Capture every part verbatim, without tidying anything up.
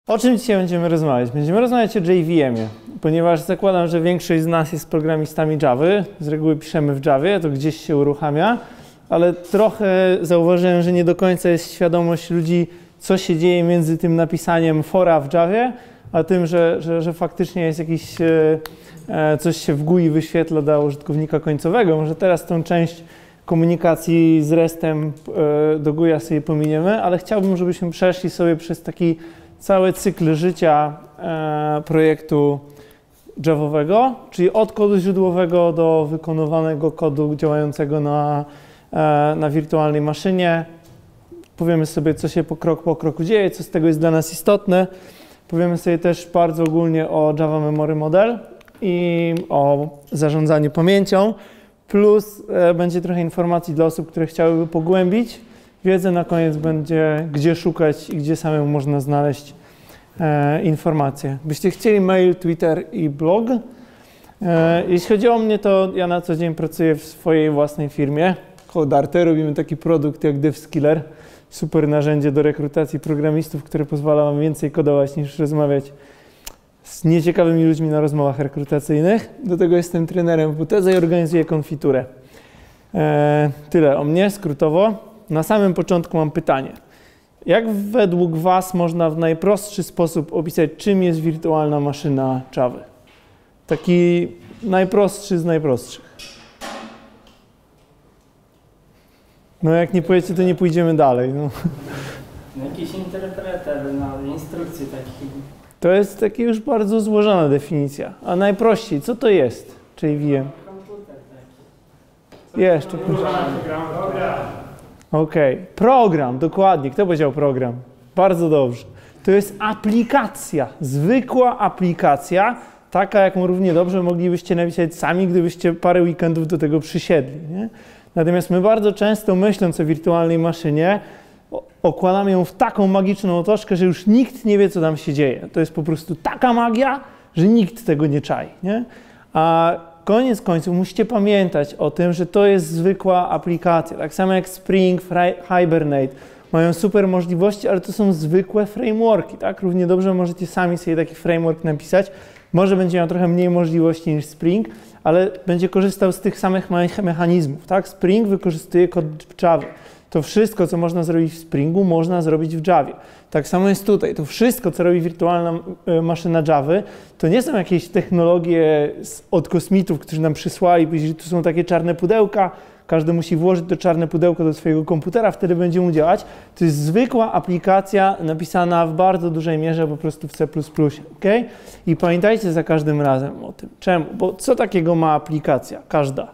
O czym dzisiaj będziemy rozmawiać? Będziemy rozmawiać o J V M-ie, ponieważ zakładam, że większość z nas jest programistami Java. Z reguły piszemy w Javie, to gdzieś się uruchamia, ale trochę zauważyłem, że nie do końca jest świadomość ludzi, co się dzieje między tym napisaniem fora w Javie, a tym, że, że, że faktycznie jest jakiś, e, coś się w G U I wyświetla dla użytkownika końcowego. Może teraz tą część komunikacji z restem e, do G U I-a sobie pominiemy, ale chciałbym, żebyśmy przeszli sobie przez taki cały cykl życia e, projektu Javowego, czyli od kodu źródłowego do wykonywanego kodu działającego na, e, na wirtualnej maszynie. Powiemy sobie, co się po krok po kroku dzieje, co z tego jest dla nas istotne. Powiemy sobie też bardzo ogólnie o Java Memory Model i o zarządzaniu pamięcią, plus e, będzie trochę informacji dla osób, które chciałyby pogłębić wiedzę. Na koniec będzie, gdzie szukać i gdzie samemu można znaleźć e, informacje. Gdybyście chcieli mail, Twitter i blog. E, jeśli chodzi o mnie, to ja na co dzień pracuję w swojej własnej firmie. Codarte, robimy taki produkt jak DevSkiller. Super narzędzie do rekrutacji programistów, które pozwala wam więcej kodować niż rozmawiać z nieciekawymi ludźmi na rozmowach rekrutacyjnych. Do tego jestem trenerem w W T Z i organizuję konfiturę. E, tyle o mnie, skrótowo. Na samym początku mam pytanie. Jak według was można w najprostszy sposób opisać, czym jest wirtualna maszyna Java? Taki najprostszy z najprostszych. No jak nie powiecie, to nie pójdziemy dalej. No. Jakiś interpreter, no, instrukcji takich. To jest taka już bardzo złożona definicja. A najprościej, co to jest J V M? Komputer taki. Jeszcze proszę. Okej, okay. Program, dokładnie. Kto powiedział program? Bardzo dobrze. To jest aplikacja, zwykła aplikacja, taka, jaką równie dobrze moglibyście napisać sami, gdybyście parę weekendów do tego przysiedli. Nie? Natomiast my bardzo często, myśląc o wirtualnej maszynie, okładamy ją w taką magiczną otoczkę, że już nikt nie wie, co tam się dzieje. To jest po prostu taka magia, że nikt tego nie czai. Nie? A koniec końców musicie pamiętać o tym, że to jest zwykła aplikacja. Tak samo jak Spring, Hibernate. Mają super możliwości, ale to są zwykłe frameworki. Tak? Równie dobrze możecie sami sobie taki framework napisać. Może będzie miał trochę mniej możliwości niż Spring, ale będzie korzystał z tych samych mechanizmów. Tak? Spring wykorzystuje kod w Java. To wszystko, co można zrobić w Springu, można zrobić w Javie. Tak samo jest tutaj. To wszystko, co robi wirtualna maszyna Java, to nie są jakieś technologie od kosmitów, którzy nam przysłali, powiedzieli, że tu są takie czarne pudełka, każdy musi włożyć to czarne pudełko do swojego komputera, wtedy będzie mu działać. To jest zwykła aplikacja napisana w bardzo dużej mierze po prostu w C plus plus. Okay? I pamiętajcie za każdym razem o tym. Czemu? Bo co takiego ma aplikacja? Każda.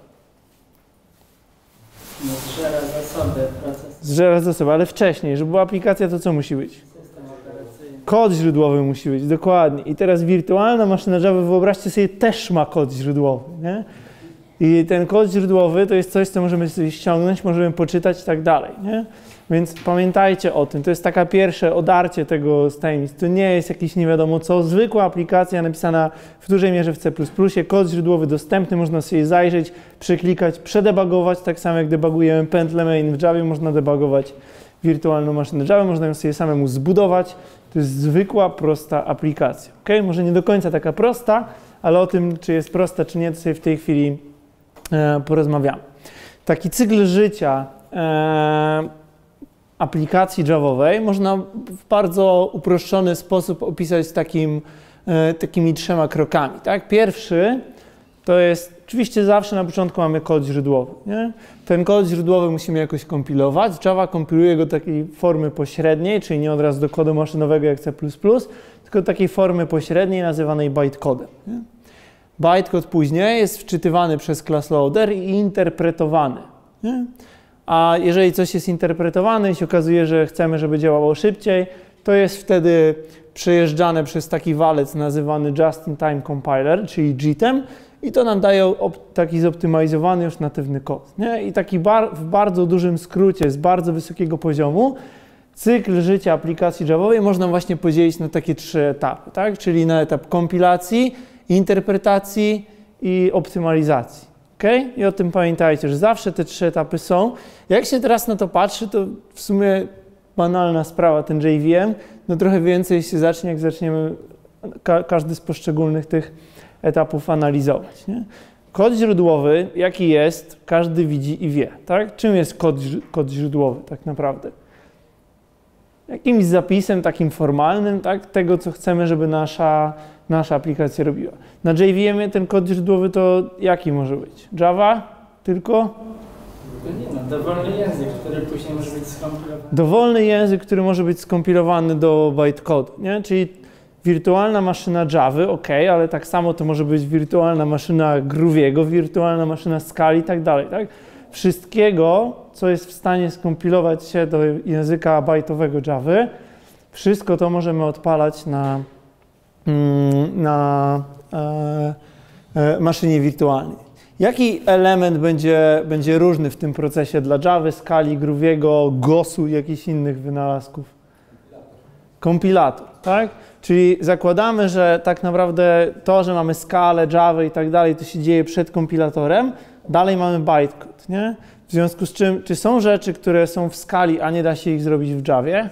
No, zżera zasoby, proces. Zżera zasoby, ale wcześniej, żeby była aplikacja, to co musi być? System operacyjny. Kod źródłowy musi być, dokładnie. I teraz wirtualna maszyna Java, wyobraźcie sobie, też ma kod źródłowy. Nie? I ten kod źródłowy to jest coś, co możemy sobie ściągnąć, możemy poczytać i tak dalej. Nie? Więc pamiętajcie o tym. To jest taka pierwsze odarcie tego z tajemnic. To nie jest jakieś nie wiadomo co. Zwykła aplikacja napisana w dużej mierze w C plus plus. Kod źródłowy dostępny, można sobie zajrzeć, przeklikać, przedebagować. Tak samo jak debugujemy pętlę main w Javie, można debugować wirtualną maszynę Java, można ją sobie samemu zbudować. To jest zwykła, prosta aplikacja. Okay? Może nie do końca taka prosta, ale o tym, czy jest prosta, czy nie, to sobie w tej chwili e, porozmawiamy. Taki cykl życia e, aplikacji Javowej można w bardzo uproszczony sposób opisać takim, e, takimi trzema krokami. Tak? Pierwszy to jest, oczywiście zawsze na początku mamy kod źródłowy. Nie? Ten kod źródłowy musimy jakoś kompilować. Java kompiluje go do takiej formy pośredniej, czyli nie od razu do kodu maszynowego jak C plus plus, tylko do takiej formy pośredniej nazywanej bytecodem. Nie? Bytecode później jest wczytywany przez class loader i interpretowany. Nie? A jeżeli coś jest interpretowane i się okazuje, że chcemy, żeby działało szybciej, to jest wtedy przejeżdżane przez taki walec nazywany Just-in-Time Compiler, czyli J I T em, i to nam daje taki zoptymalizowany już natywny kod. Nie? I taki bar w bardzo dużym skrócie, z bardzo wysokiego poziomu, cykl życia aplikacji Javowej można właśnie podzielić na takie trzy etapy, tak? Czyli na etap kompilacji, interpretacji i optymalizacji. Okay? I o tym pamiętajcie, że zawsze te trzy etapy są. Jak się teraz na to patrzy, to w sumie banalna sprawa, ten J V M, no trochę więcej się zacznie, jak zaczniemy ka każdy z poszczególnych tych etapów analizować. Nie? Kod źródłowy, jaki jest, każdy widzi i wie. Tak? Czym jest kod, kod źródłowy tak naprawdę? Jakimś zapisem takim formalnym, tak? Tego, co chcemy, żeby nasza, nasza aplikacja robiła. Na J V M-ie ten kod źródłowy to jaki może być? Java? Tylko? Nie no, dowolny język, który później może być skompilowany. Dowolny język, który może być skompilowany do bytecodu, nie? Czyli wirtualna maszyna Java, ok, ale tak samo to może być wirtualna maszyna Grooviego, wirtualna maszyna Scala i tak dalej, tak? Wszystkiego, co jest w stanie skompilować się do języka bajtowego Java, wszystko to możemy odpalać na, na e, e, maszynie wirtualnej. Jaki element będzie, będzie różny w tym procesie dla Java, Scali, Grooviego, gosu i jakichś innych wynalazków? Kompilator, tak? Czyli zakładamy, że tak naprawdę to, że mamy Scalę, Java i tak dalej, to się dzieje przed kompilatorem, dalej mamy bytecode, nie? W związku z czym, czy są rzeczy, które są w Scali, a nie da się ich zrobić w Javie?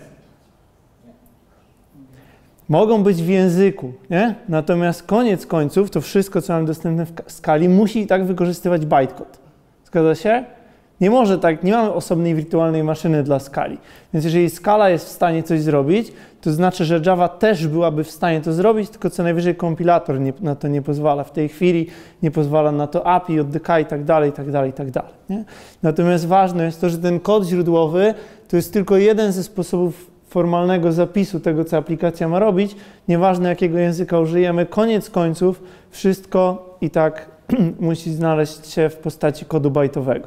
Mogą być w języku, nie? Natomiast koniec końców to wszystko, co mamy dostępne w Scali, musi i tak wykorzystywać bytecode. Zgadza się? Nie może tak, nie mamy osobnej wirtualnej maszyny dla Scali. Więc jeżeli Scala jest w stanie coś zrobić, to znaczy, że Java też byłaby w stanie to zrobić, tylko co najwyżej kompilator nie, na to nie pozwala. W tej chwili nie pozwala na to A P I, O D K i tak dalej, i tak dalej, i tak dalej. Nie? Natomiast ważne jest to, że ten kod źródłowy to jest tylko jeden ze sposobów formalnego zapisu tego, co aplikacja ma robić. Nieważne, jakiego języka użyjemy, koniec końców wszystko i tak musi znaleźć się w postaci kodu bajtowego.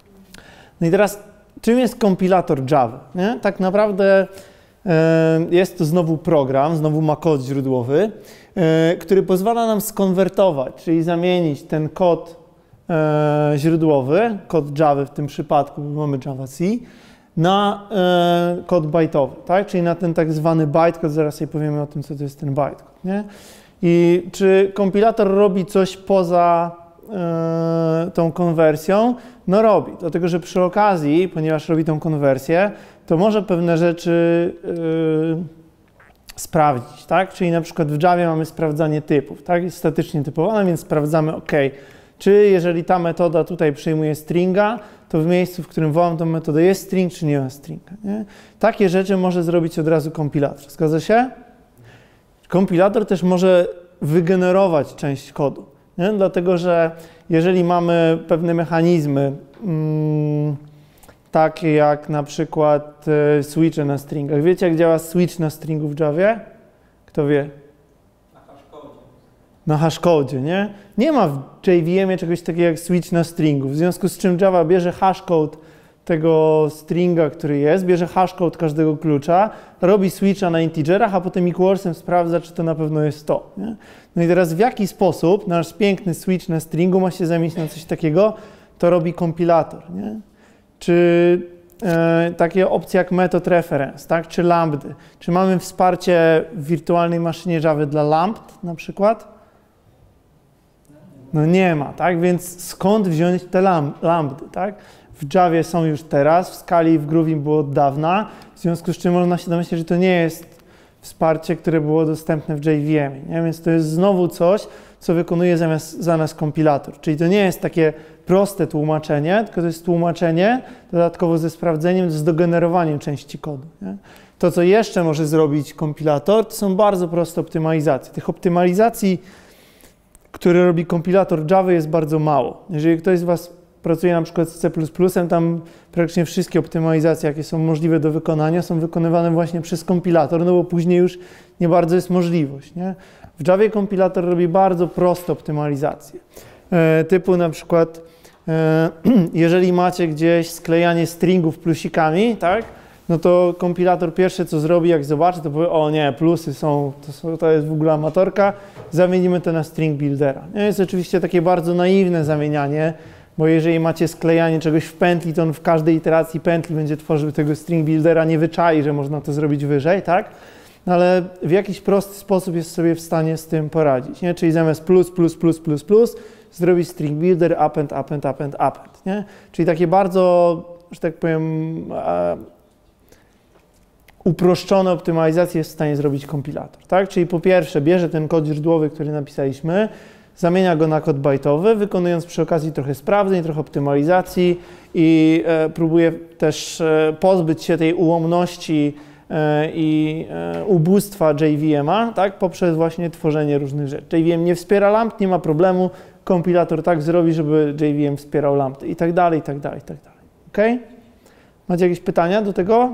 No i teraz, czym jest kompilator Java? Nie? Tak naprawdę e, jest to znowu program, znowu ma kod źródłowy, e, który pozwala nam skonwertować, czyli zamienić ten kod e, źródłowy, kod Java w tym przypadku, bo mamy Java C, na e, kod bajtowy, tak? Czyli na ten tak zwany bytecode, zaraz sobie powiemy o tym, co to jest ten bytecode. Nie? I czy kompilator robi coś poza e, tą konwersją? No robi, dlatego że przy okazji, ponieważ robi tą konwersję, to może pewne rzeczy yy, sprawdzić, tak? Czyli na przykład w Javie mamy sprawdzanie typów, tak? Jest statycznie typowana, więc sprawdzamy, ok, czy jeżeli ta metoda tutaj przyjmuje stringa, to w miejscu, w którym wołam tą metodę, jest string, czy nie ma stringa, nie? Takie rzeczy może zrobić od razu kompilator. Zgadza się? Kompilator też może wygenerować część kodu, nie? Dlatego że jeżeli mamy pewne mechanizmy, mm, takie jak na przykład e, switche na stringach. Wiecie, jak działa switch na stringu w Javie? Kto wie? Na hashcode. Na hashcode, nie? Nie ma w J V M-ie czegoś takiego jak switch na stringu, w związku z czym Java bierze hashcode tego stringa, który jest, bierze hashcode każdego klucza, robi switcha na integerach, a potem equalsem sprawdza, czy to na pewno jest to. Nie? No i teraz w jaki sposób nasz piękny switch na stringu ma się zamienić na coś takiego, to robi kompilator. Nie? Czy e, takie opcje jak method reference, tak? Czy lambdy. Czy mamy wsparcie w wirtualnej maszynie Java dla lambd na przykład? No nie ma, tak? Więc skąd wziąć te lam lambdy, tak? W Javie są już teraz, w Scali i w Groovie było od dawna, w związku z czym można się domyśleć, że to nie jest wsparcie, które było dostępne w J V M-ie, nie? Więc to jest znowu coś, co wykonuje zamiast, za nas kompilator. Czyli to nie jest takie proste tłumaczenie, tylko to jest tłumaczenie dodatkowo ze sprawdzeniem, z dogenerowaniem części kodu. Nie? To, co jeszcze może zrobić kompilator, to są bardzo proste optymalizacje. Tych optymalizacji, które robi kompilator Java, jest bardzo mało. Jeżeli ktoś z Was pracuje na przykład z C plus plus, tam praktycznie wszystkie optymalizacje, jakie są możliwe do wykonania, są wykonywane właśnie przez kompilator, no bo później już nie bardzo jest możliwość. Nie? W Javie kompilator robi bardzo proste optymalizacje. E, typu na przykład, e, jeżeli macie gdzieś sklejanie stringów plusikami, tak, no to kompilator pierwsze co zrobi, jak zobaczy, to powie, o nie, plusy są, to, są, to jest w ogóle amatorka, zamienimy to na string buildera. Nie? Jest oczywiście takie bardzo naiwne zamienianie, bo jeżeli macie sklejanie czegoś w pętli, to on w każdej iteracji pętli będzie tworzył tego string buildera, nie wyczai, że można to zrobić wyżej, tak? No ale w jakiś prosty sposób jest sobie w stanie z tym poradzić, nie? Czyli zamiast plus, plus, plus, plus, plus, zrobić string builder, append, append, append, append, nie? Czyli takie bardzo, że tak powiem, uproszczone optymalizacje jest w stanie zrobić kompilator, tak? Czyli po pierwsze bierze ten kod źródłowy, który napisaliśmy, zamienia go na kod bajtowy, wykonując przy okazji trochę sprawdzeń, trochę optymalizacji i e, próbuje też e, pozbyć się tej ułomności e, i e, ubóstwa J V M-a, tak? Poprzez właśnie tworzenie różnych rzeczy. J V M nie wspiera lamp, nie ma problemu, kompilator tak zrobi, żeby J V M wspierał lampy i tak dalej, i tak dalej, i tak dalej. Ok? Macie jakieś pytania do tego?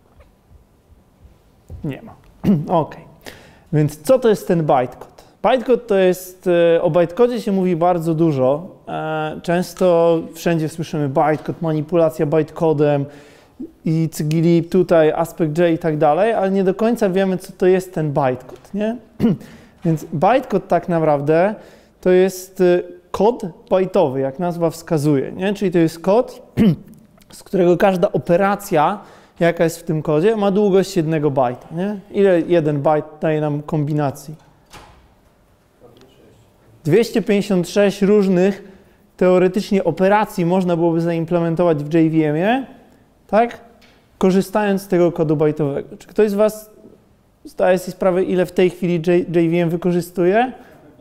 Nie ma. Ok. Więc co to jest ten bytecode? Bytecode to jest, o bytecodzie się mówi bardzo dużo. Często wszędzie słyszymy bytecode, manipulacja bytecodem i cygilib tutaj, aspect J i tak dalej, ale nie do końca wiemy, co to jest ten bytecode, nie? Więc bytecode tak naprawdę to jest kod bajtowy, jak nazwa wskazuje, nie? Czyli to jest kod, z którego każda operacja, jaka jest w tym kodzie, ma długość jednego bajta, nie? Ile jeden bajt daje nam kombinacji? dwieście pięćdziesiąt sześć różnych teoretycznie operacji można byłoby zaimplementować w J V M-ie, tak? Korzystając z tego kodu bajtowego. Czy ktoś z Was zdaje sobie sprawę, ile w tej chwili J V M wykorzystuje?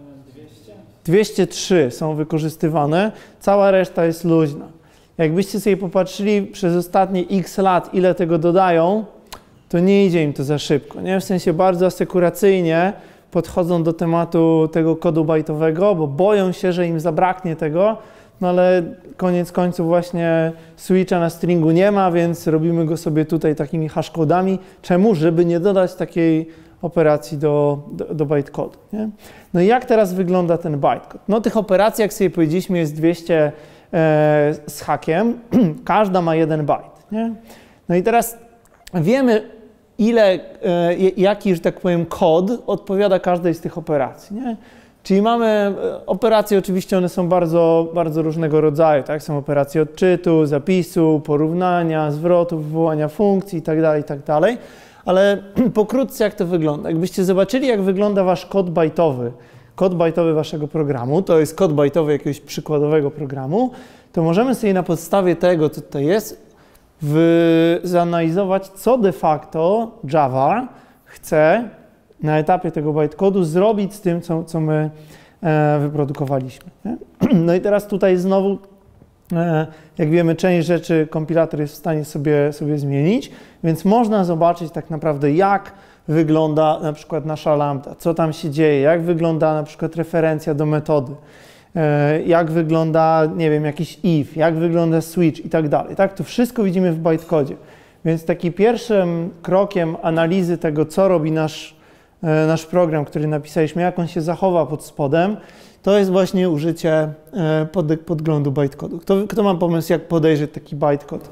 dwieście trzy są wykorzystywane, cała reszta jest luźna. Jakbyście sobie popatrzyli przez ostatnie x lat, ile tego dodają, to nie idzie im to za szybko, nie? W sensie bardzo asekuracyjnie podchodzą do tematu tego kodu bajtowego, bo boją się, że im zabraknie tego, no ale koniec końców właśnie switcha na stringu nie ma, więc robimy go sobie tutaj takimi hashcodami. Czemu? Żeby nie dodać takiej operacji do, do, do bytecodu, nie? No i jak teraz wygląda ten bytecode? No tych operacji, jak sobie powiedzieliśmy, jest dwieście e, z hakiem, każda ma jeden bajt, nie? No i teraz wiemy, ile, e, jaki, że tak powiem, kod odpowiada każdej z tych operacji, nie? Czyli mamy operacje, oczywiście one są bardzo, bardzo różnego rodzaju, tak? Są operacje odczytu, zapisu, porównania, zwrotu, wywołania funkcji itd., itd. Ale pokrótce jak to wygląda? Jakbyście zobaczyli, jak wygląda wasz kod bajtowy, kod bajtowy waszego programu, to jest kod bajtowy jakiegoś przykładowego programu, to możemy sobie na podstawie tego, co tutaj jest, w, zanalizować, co de facto Java chce na etapie tego bytecodu zrobić z tym, co, co my e, wyprodukowaliśmy. Nie? No i teraz tutaj znowu, e, jak wiemy, część rzeczy kompilator jest w stanie sobie, sobie zmienić, więc można zobaczyć tak naprawdę, jak wygląda na przykład nasza lambda, co tam się dzieje, jak wygląda na przykład referencja do metody, e, jak wygląda, nie wiem, jakiś if, jak wygląda switch i tak dalej. Tak? To wszystko widzimy w bytecodzie. Więc takim pierwszym krokiem analizy tego, co robi nasz nasz program, który napisaliśmy, jak on się zachowa pod spodem, to jest właśnie użycie pod, podglądu bytecodu. Kto, kto ma pomysł, jak podejrzeć taki bytecode?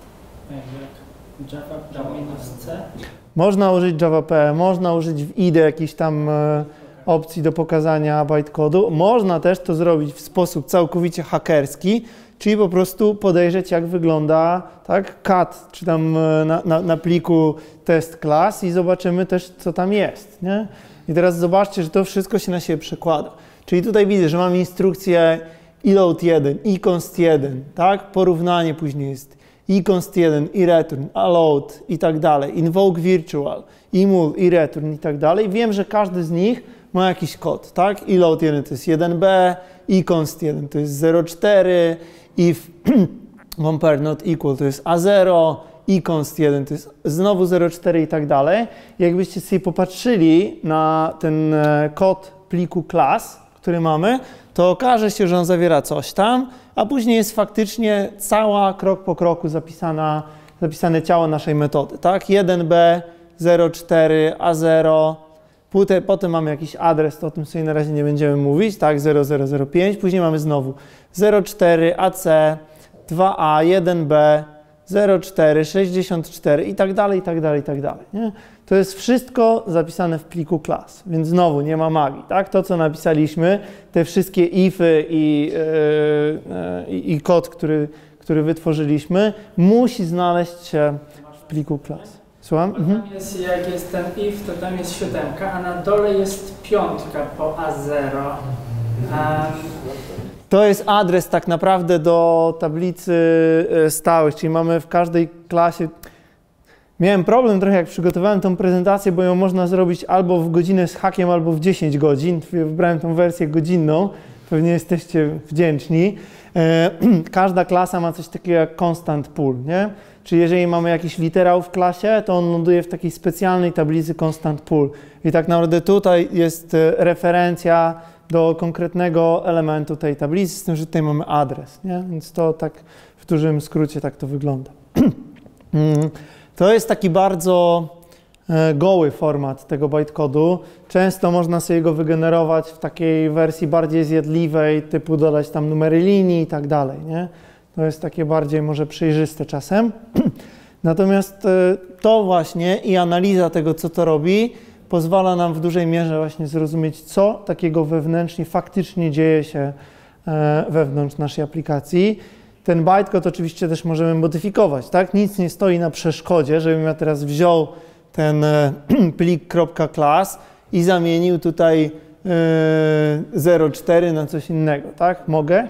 Java minus C? Można użyć Java P, można użyć w I D E jakiejś tam opcji do pokazania bytecodu. Można też to zrobić w sposób całkowicie hakerski, czyli po prostu podejrzeć, jak wygląda, tak, cat, czy tam na, na, na pliku test class i zobaczymy też, co tam jest, nie? I teraz zobaczcie, że to wszystko się na siebie przekłada. Czyli tutaj widzę, że mamy instrukcję iload jeden, iconst jeden, tak? Porównanie później jest iconst jeden, i return, allowed i tak dalej, invoke virtual, imul, i return i tak dalej. Wiem, że każdy z nich ma jakiś kod, tak? Iload jeden to jest jeden B, iconst jeden to jest zero cztery, if compare not equal to jest A zero, iconst jeden to jest znowu zero cztery i tak dalej. Jakbyście sobie popatrzyli na ten kod pliku class, który mamy, to okaże się, że on zawiera coś tam, a później jest faktycznie cała krok po kroku zapisana, zapisane ciało naszej metody, tak? jeden B, zero cztery, A zero, potem, potem mamy jakiś adres, to o tym sobie na razie nie będziemy mówić, tak? zero zero zero pięć, później mamy znowu zero cztery, A C, dwa A, jeden B, zero cztery, sześćdziesiąt cztery i tak dalej, i tak dalej, i tak dalej, nie? To jest wszystko zapisane w pliku class, więc znowu nie ma magii, tak? To, co napisaliśmy, te wszystkie ify i, yy, yy, i kod, który, który wytworzyliśmy, musi znaleźć się w pliku class. Słucham? Bo tam jest, jak jest ten if, to tam jest siódemka, a na dole jest piątka po A zero. Um, To jest adres tak naprawdę do tablicy stałych, czyli mamy w każdej klasie, Miałem problem trochę, jak przygotowałem tą prezentację, bo ją można zrobić albo w godzinę z hakiem, albo w dziesięć godzin. Wybrałem tą wersję godzinną, pewnie jesteście wdzięczni. E, każda klasa ma coś takiego jak constant pool, nie? Czyli jeżeli mamy jakiś literał w klasie, to on ląduje w takiej specjalnej tablicy constant pool. I tak naprawdę tutaj jest referencja do konkretnego elementu tej tablicy, z tym, że tutaj mamy adres, nie? Więc to tak w dużym skrócie tak to wygląda. To jest taki bardzo goły format tego bytecodu. Często można sobie go wygenerować w takiej wersji bardziej zjadliwej, typu dodać tam numery linii i tak dalej, nie? To jest takie bardziej może przejrzyste czasem. Natomiast to właśnie i analiza tego, co to robi, pozwala nam w dużej mierze właśnie zrozumieć, co takiego wewnętrznie faktycznie dzieje się wewnątrz naszej aplikacji. Ten bytecode oczywiście też możemy modyfikować, tak? Nic nie stoi na przeszkodzie, żebym ja teraz wziął ten plik .class i zamienił tutaj zero cztery na coś innego, tak? Mogę?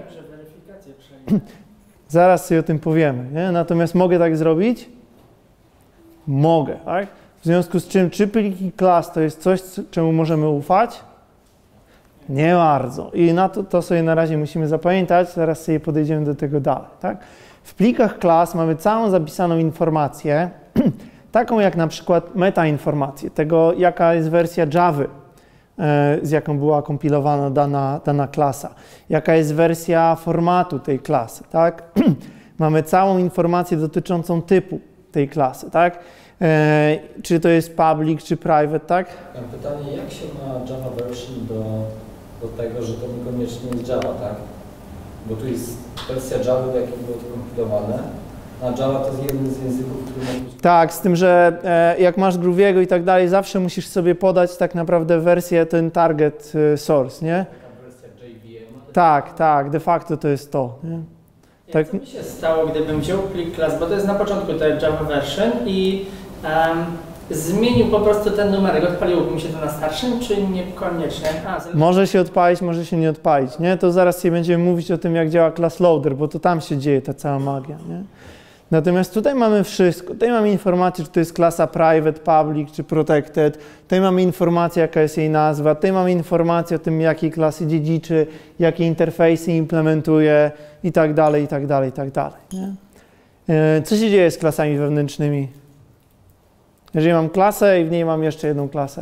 Zaraz sobie o tym powiemy, nie? Natomiast mogę tak zrobić? Mogę, tak? W związku z czym, czy pliki class to jest coś, czemu możemy ufać? Nie bardzo. I na to, to sobie na razie musimy zapamiętać, zaraz sobie podejdziemy do tego dalej, tak? W plikach class mamy całą zapisaną informację, taką jak na przykład metainformację, tego jaka jest wersja Java, z jaką była kompilowana dana, dana klasa, jaka jest wersja formatu tej klasy, tak? Mamy całą informację dotyczącą typu tej klasy, tak? E, czy to jest public, czy private, tak? Mam pytanie, jak się ma Java version do, do tego, że to niekoniecznie jest Java, tak? Bo tu jest wersja Java, do jakiej było to kompilowane, a Java to jest jeden z języków, który ma być... Tak, z tym, że e, jak masz Grooviego i tak dalej, zawsze musisz sobie podać tak naprawdę wersję, ten target e, source, nie? Taka wersja J V M. Tak, tak, de facto to jest to, nie? Tak. Co by się stało, gdybym wziął plik class, bo to jest na początku tej Java version i um, zmienił po prostu ten numerek, odpaliłoby mi się to na starszym, czy niekoniecznie? A, może się odpalić, może się nie odpalić, nie? To zaraz sobie będziemy mówić o tym, jak działa class loader, bo to tam się dzieje ta cała magia, nie? Natomiast tutaj mamy wszystko. Tutaj mamy informację, czy to jest klasa private, public, czy protected. Tutaj mamy informację, jaka jest jej nazwa. Tutaj mamy informację o tym, jakiej klasy dziedziczy, jakie interfejsy implementuje i tak dalej, i tak dalej, i tak dalej. Nie? Co się dzieje z klasami wewnętrznymi? Jeżeli mam klasę i w niej mam jeszcze jedną klasę.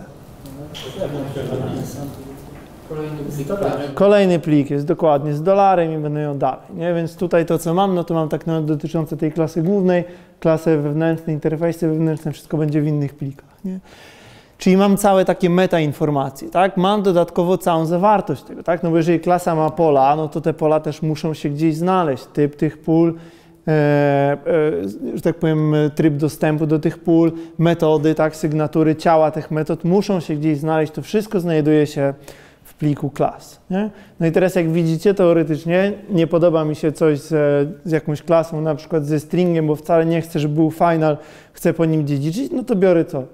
Kolejny plik. Kolejny plik jest dokładnie z dolarem i będę ją dalej, nie? Więc tutaj to, co mam, no to mam tak naprawdę dotyczące tej klasy głównej, klasy wewnętrzne, interfejsy wewnętrzne, wszystko będzie w innych plikach, nie? Czyli mam całe takie meta-informacje, tak? Mam dodatkowo całą zawartość tego, tak? No bo jeżeli klasa ma pola, no to te pola też muszą się gdzieś znaleźć, typ tych pól, e, e, że tak powiem, tryb dostępu do tych pól, metody, tak? Sygnatury, ciała tych metod muszą się gdzieś znaleźć, to wszystko znajduje się w pliku class, nie? No i teraz jak widzicie, teoretycznie nie podoba mi się coś z, z jakąś klasą, na przykład ze stringiem, bo wcale nie chcę, żeby był final, chcę po nim dziedziczyć, no to biorę co?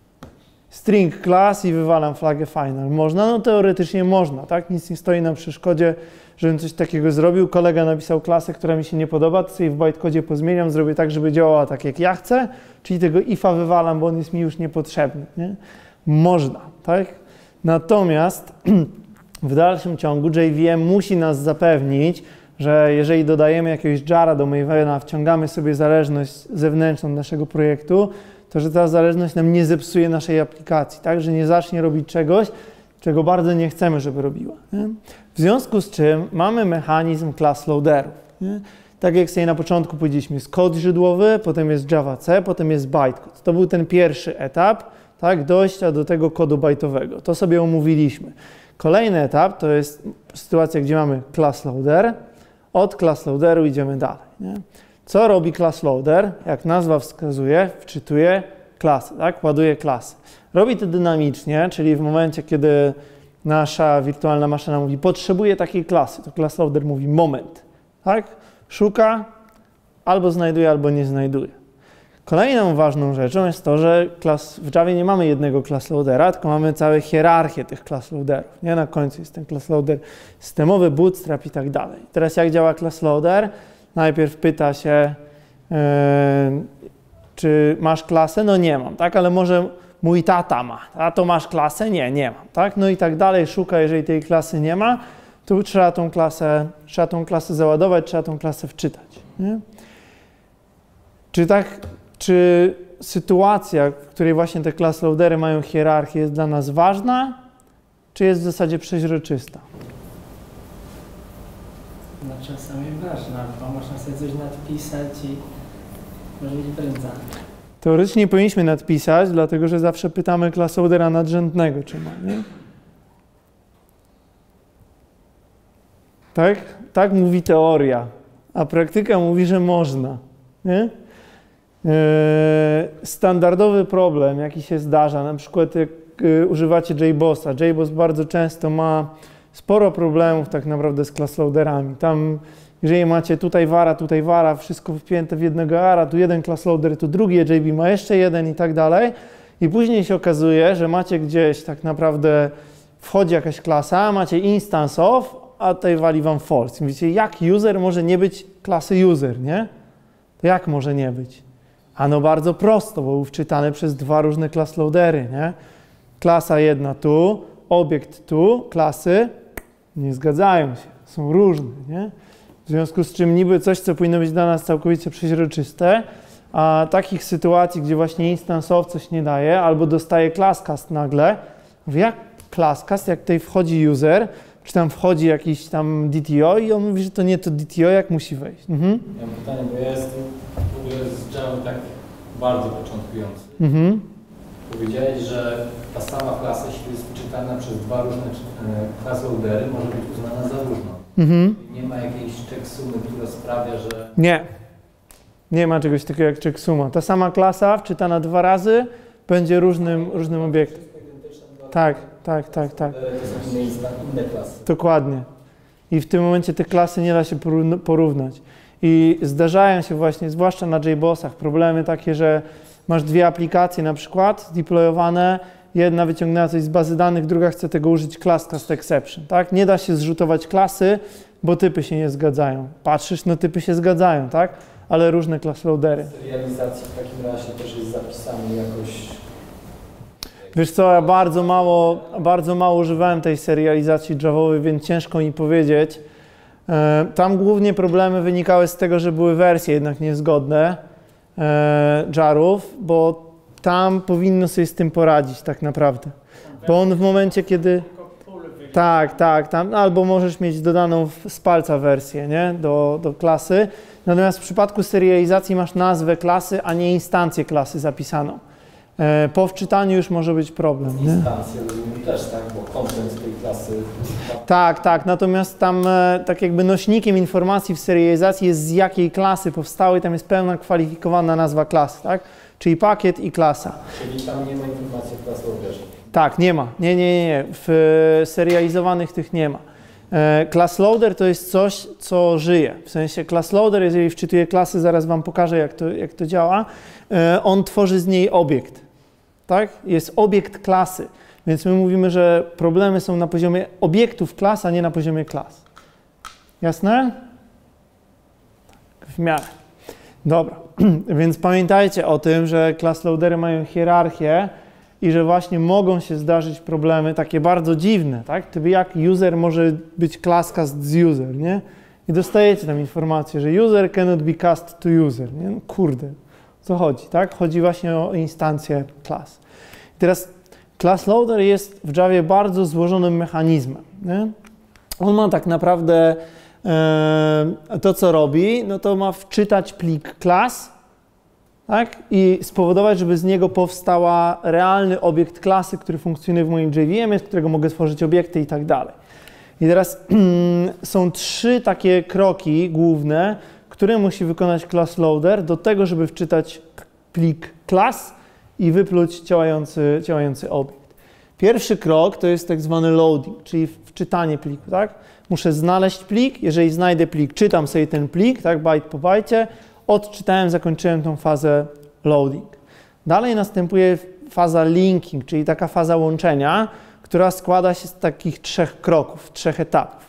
String class i wywalam flagę final. Można? No teoretycznie można, tak? Nic nie stoi na przeszkodzie, żebym coś takiego zrobił. Kolega napisał klasę, która mi się nie podoba, to sobie w bytecodzie pozmieniam, zrobię tak, żeby działała tak, jak ja chcę, czyli tego ifa wywalam, bo on jest mi już niepotrzebny, nie? Można, tak? Natomiast w dalszym ciągu J V M musi nas zapewnić, że jeżeli dodajemy jakiegoś jara do Mavena, wciągamy sobie zależność zewnętrzną naszego projektu, to że ta zależność nam nie zepsuje naszej aplikacji, tak? Że nie zacznie robić czegoś, czego bardzo nie chcemy, żeby robiła. Nie? W związku z czym mamy mechanizm class loaderów. Nie? Tak jak sobie na początku powiedzieliśmy, jest kod źródłowy, potem jest Java C, potem jest bytecode. To był ten pierwszy etap, tak, dojścia do tego kodu bajtowego. To sobie omówiliśmy. Kolejny etap to jest sytuacja, gdzie mamy class loader. Od class loaderu idziemy dalej. Nie? Co robi class loader? Jak nazwa wskazuje, wczytuje klasę, tak? Ładuje klasę. Robi to dynamicznie, czyli w momencie, kiedy nasza wirtualna maszyna mówi, potrzebuje takiej klasy, to class loader mówi moment, tak? Szuka, albo znajduje, albo nie znajduje. Kolejną ważną rzeczą jest to, że klas, w Javie nie mamy jednego class loadera, tylko mamy całą hierarchię tych class loaderów. Nie? Na końcu jest ten class loader systemowy, bootstrap i tak dalej. Teraz jak działa class loader? Najpierw pyta się, yy, czy masz klasę? No nie mam, tak? Ale może mój tata ma. Tato, masz klasę? Nie, nie mam, tak? No i tak dalej szuka, jeżeli tej klasy nie ma, to trzeba tą klasę, trzeba tą klasę załadować, trzeba tą klasę wczytać. Nie? Czy tak, czy sytuacja, w której właśnie te class loadery mają hierarchię, jest dla nas ważna, czy jest w zasadzie przeźroczysta? No czasami ważna, bo można sobie coś nadpisać i może być brędza. Teoretycznie powinniśmy nadpisać, dlatego że zawsze pytamy class loadera nadrzędnego, czy ma, nie? Tak? Tak mówi teoria, a praktyka mówi, że można, nie? Standardowy problem, jaki się zdarza, na przykład jak używacie JBossa. JBoss bardzo często ma sporo problemów tak naprawdę z class loaderami. Tam, jeżeli macie tutaj vara, tutaj vara, wszystko wpięte w jednego ara, tu jeden class loader, tu drugi, J B ma jeszcze jeden i tak dalej. I później się okazuje, że macie gdzieś tak naprawdę, wchodzi jakaś klasa, macie instance of, a tutaj wali wam false. Wiecie, jak user może nie być klasy user, nie? To jak może nie być? A no bardzo prosto, bo był wczytany przez dwa różne class loadery, nie? Klasa jedna tu, obiekt tu, klasy nie zgadzają się, są różne, nie? W związku z czym niby coś, co powinno być dla nas całkowicie przeźroczyste, a takich sytuacji, gdzie właśnie instance of coś nie daje, albo dostaje classcast nagle, mówię, jak classcast, jak tutaj wchodzi user, czy tam wchodzi jakiś tam D T O i on mówi, że to nie to D T O, jak musi wejść. Mhm. Ja mam pytanie, bo ja jestem w ogóle z Java tak bardzo początkujący. Mhm. Powiedziałeś, że ta sama klasa, jeśli jest wczytana przez dwa różne class loadery, może być uznana za różną. Mhm. Nie ma jakiejś checksumy, która sprawia, że... Nie. Nie ma czegoś takiego jak checksuma. Ta sama klasa wczytana dwa razy będzie różnym, różnym obiektem. Tak, tak, tak, tak. To są inne, inne klasy. Dokładnie. I w tym momencie te klasy nie da się porównać. I zdarzają się właśnie, zwłaszcza na JBossach, problemy takie, że masz dwie aplikacje na przykład deployowane, jedna wyciągnęła coś z bazy danych, druga chce tego użyć class cast exception, tak? Nie da się zrzutować klasy, bo typy się nie zgadzają. Patrzysz, no typy się zgadzają, tak? Ale różne class loadery. Serializacji w takim razie też jest zapisany jakoś... Wiesz co, ja bardzo mało, bardzo mało używałem tej serializacji javowej, więc ciężko mi powiedzieć. Tam głównie problemy wynikały z tego, że były wersje jednak niezgodne jarów, bo tam powinno sobie z tym poradzić tak naprawdę. Bo on w momencie, kiedy... Tak, tak, tam albo możesz mieć dodaną z palca wersję, nie? Do, do klasy. Natomiast w przypadku serializacji masz nazwę klasy, a nie instancję klasy zapisaną. Po wczytaniu już może być problem. Nie? Instancje rozumiem też, tak? Bo kontent tej klasy... Tak, tak. Natomiast tam tak jakby nośnikiem informacji w serializacji jest z jakiej klasy powstały, tam jest pełna kwalifikowana nazwa klasy, tak? Czyli pakiet i klasa. Czyli tam nie ma informacji o class loaderze. Tak, nie ma. Nie, nie, nie. W serializowanych tych nie ma. Class loader to jest coś, co żyje. W sensie class loader, jeżeli wczytuje klasy, zaraz wam pokażę, jak to, jak to działa, on tworzy z niej obiekt. Tak? Jest obiekt klasy. Więc my mówimy, że problemy są na poziomie obiektów klas, a nie na poziomie klas. Jasne? W miarę. Dobra. Więc pamiętajcie o tym, że class loadery mają hierarchię i że właśnie mogą się zdarzyć problemy takie bardzo dziwne, tak? Typu jak user może być class cast z user, nie? I dostajecie tam informację, że user cannot be cast to user, nie? No kurde, o co chodzi, tak? Chodzi właśnie o instancję class. I teraz class loader jest w Javie bardzo złożonym mechanizmem, nie? On ma tak naprawdę e, to, co robi, no to ma wczytać plik class, tak? I spowodować, żeby z niego powstała realny obiekt klasy, który funkcjonuje w moim J V M ie, z którego mogę tworzyć obiekty i tak dalej. I teraz są trzy takie kroki główne, które musi wykonać class loader do tego, żeby wczytać plik class i wypluć działający, działający obiekt. Pierwszy krok to jest tak zwany loading, czyli wczytanie pliku, tak? Muszę znaleźć plik, jeżeli znajdę plik, czytam sobie ten plik, tak, bajt po bajcie, odczytałem, zakończyłem tą fazę loading. Dalej następuje faza linking, czyli taka faza łączenia, która składa się z takich trzech kroków, trzech etapów.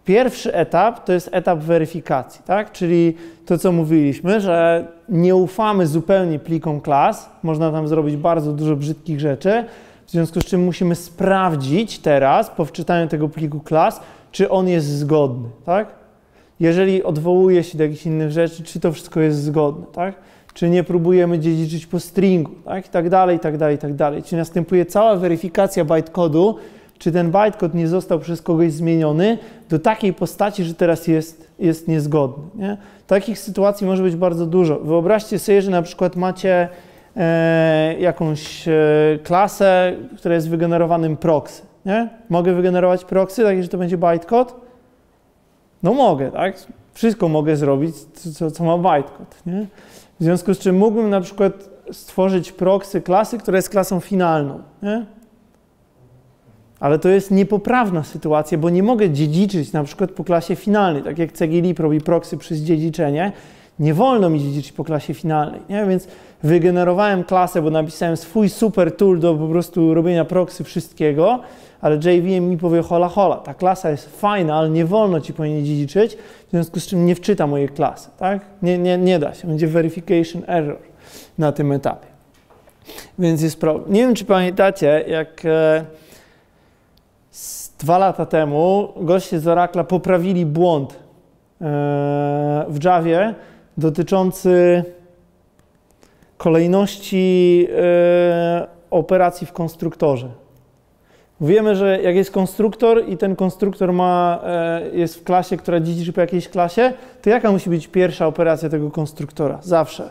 Pierwszy etap to jest etap weryfikacji, tak? Czyli to, co mówiliśmy, że nie ufamy zupełnie plikom klas, można tam zrobić bardzo dużo brzydkich rzeczy, w związku z czym musimy sprawdzić teraz, po wczytaniu tego pliku klas, czy on jest zgodny, tak? Jeżeli odwołuje się do jakichś innych rzeczy, czy to wszystko jest zgodne, tak? Czy nie próbujemy dziedziczyć po stringu, tak? I tak dalej, i tak dalej, i tak dalej. Czyli następuje cała weryfikacja bytecodu, czy ten bytecode nie został przez kogoś zmieniony do takiej postaci, że teraz jest, jest niezgodny, nie? Takich sytuacji może być bardzo dużo. Wyobraźcie sobie, że na przykład macie e, jakąś e, klasę, która jest wygenerowanym proxy, nie? Mogę wygenerować proxy, tak, że to będzie bytecode? No mogę, tak? Wszystko mogę zrobić, co, co ma bytecode, nie? W związku z czym mógłbym na przykład stworzyć proxy klasy, która jest klasą finalną, nie? Ale to jest niepoprawna sytuacja, bo nie mogę dziedziczyć na przykład po klasie finalnej. Tak jak C G L I P robi proxy przez dziedziczenie, nie wolno mi dziedziczyć po klasie finalnej, nie? Więc wygenerowałem klasę, bo napisałem swój super tool do po prostu robienia proxy wszystkiego, ale J V M mi powie hola hola, ta klasa jest fajna, ale nie wolno ci po niej dziedziczyć, w związku z czym nie wczyta mojej klasy, tak? Nie, nie, nie da się, będzie verification error na tym etapie. Więc jest problem. Nie wiem, czy pamiętacie, jak e, dwa lata temu goście z Oracle'a poprawili błąd e, w Javie dotyczący kolejności e, operacji w konstruktorze. Wiemy, że jak jest konstruktor i ten konstruktor ma, e, jest w klasie, która dziedziczy po jakiejś klasie, to jaka musi być pierwsza operacja tego konstruktora? Zawsze.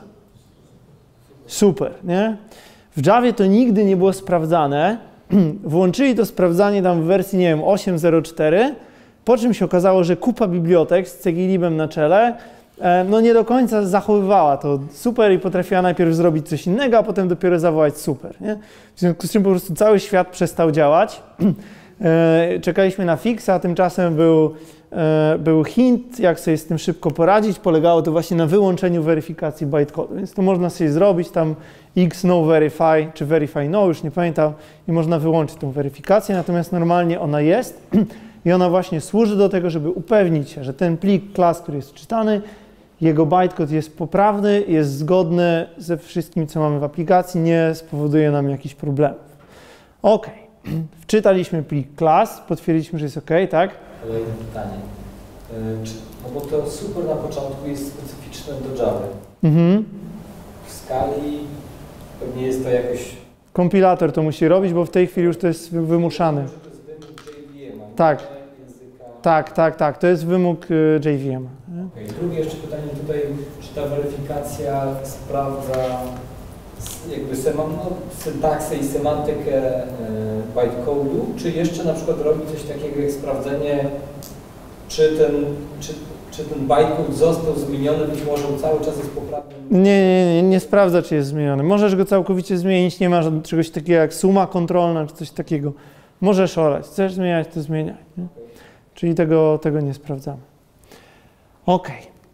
Super, nie? W Javie to nigdy nie było sprawdzane. Włączyli to sprawdzanie tam w wersji, nie wiem, osiem zero cztery, po czym się okazało, że kupa bibliotek z C G L I B-em na czele no nie do końca zachowywała to super i potrafiła najpierw zrobić coś innego, a potem dopiero zawołać super, nie? W związku z czym po prostu cały świat przestał działać. Czekaliśmy na fixa, a tymczasem był, był hint, jak sobie z tym szybko poradzić. Polegało to właśnie na wyłączeniu weryfikacji bytecodu, więc to można sobie zrobić tam x no verify, czy verify no, już nie pamiętam, i można wyłączyć tą weryfikację, natomiast normalnie ona jest i ona właśnie służy do tego, żeby upewnić się, że ten plik klas, który jest czytany, jego bytecode jest poprawny, jest zgodny ze wszystkim, co mamy w aplikacji, nie spowoduje nam jakichś problemów. OK. Wczytaliśmy plik klas, potwierdziliśmy, że jest OK, tak? Kolejne pytanie. Czy, no bo to super na początku jest specyficzne do Java. Mhm. W skali pewnie jest to jakoś... Kompilator to musi robić, bo w tej chwili już to jest wymuszane. To jest wymóg J V M, tak. Języka... tak, tak, tak. To jest wymóg J V M. Okay. Drugie jeszcze pytanie tutaj, czy ta weryfikacja sprawdza jakby semam, no, syntaksę i semantykę e, bytecode'u, czy jeszcze na przykład robi coś takiego jak sprawdzenie, czy ten, czy, czy ten bytecode został zmieniony, być może on cały czas jest poprawny? Nie, nie, nie, nie sprawdza, czy jest zmieniony. Możesz go całkowicie zmienić, nie ma czegoś takiego jak suma kontrolna, czy coś takiego. Możesz orać. Chcesz zmieniać, to zmieniaj. Nie? Okay. Czyli tego, tego nie sprawdzamy. OK.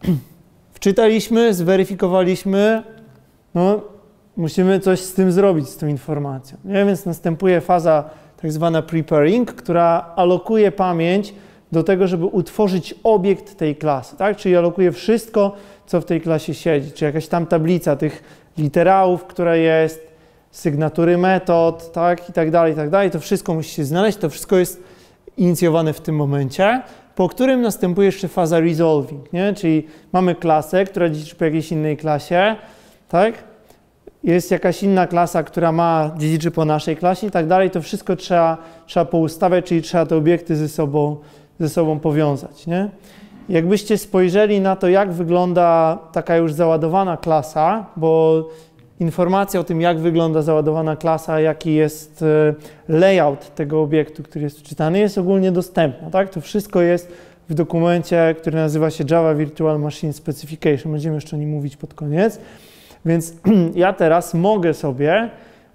Wczytaliśmy, zweryfikowaliśmy, no musimy coś z tym zrobić, z tą informacją. Nie? Więc następuje faza tak zwana preparing, która alokuje pamięć do tego, żeby utworzyć obiekt tej klasy, tak? Czyli alokuje wszystko, co w tej klasie siedzi, czy jakaś tam tablica tych literałów, która jest, sygnatury metod, tak? I tak dalej, i tak dalej. To wszystko musi się znaleźć, to wszystko jest inicjowane w tym momencie, po którym następuje jeszcze faza resolving, nie? Czyli mamy klasę, która dziedziczy po jakiejś innej klasie, tak? Jest jakaś inna klasa, która ma dziedziczy po naszej klasie i tak dalej, to wszystko trzeba, trzeba poustawiać, czyli trzeba te obiekty ze sobą, ze sobą powiązać, nie? Jakbyście spojrzeli na to, jak wygląda taka już załadowana klasa, bo informacja o tym, jak wygląda załadowana klasa, jaki jest layout tego obiektu, który jest wczytany, jest ogólnie dostępna, tak? To wszystko jest w dokumencie, który nazywa się Java Virtual Machine Specification. Będziemy jeszcze o nim mówić pod koniec. Więc ja teraz mogę sobie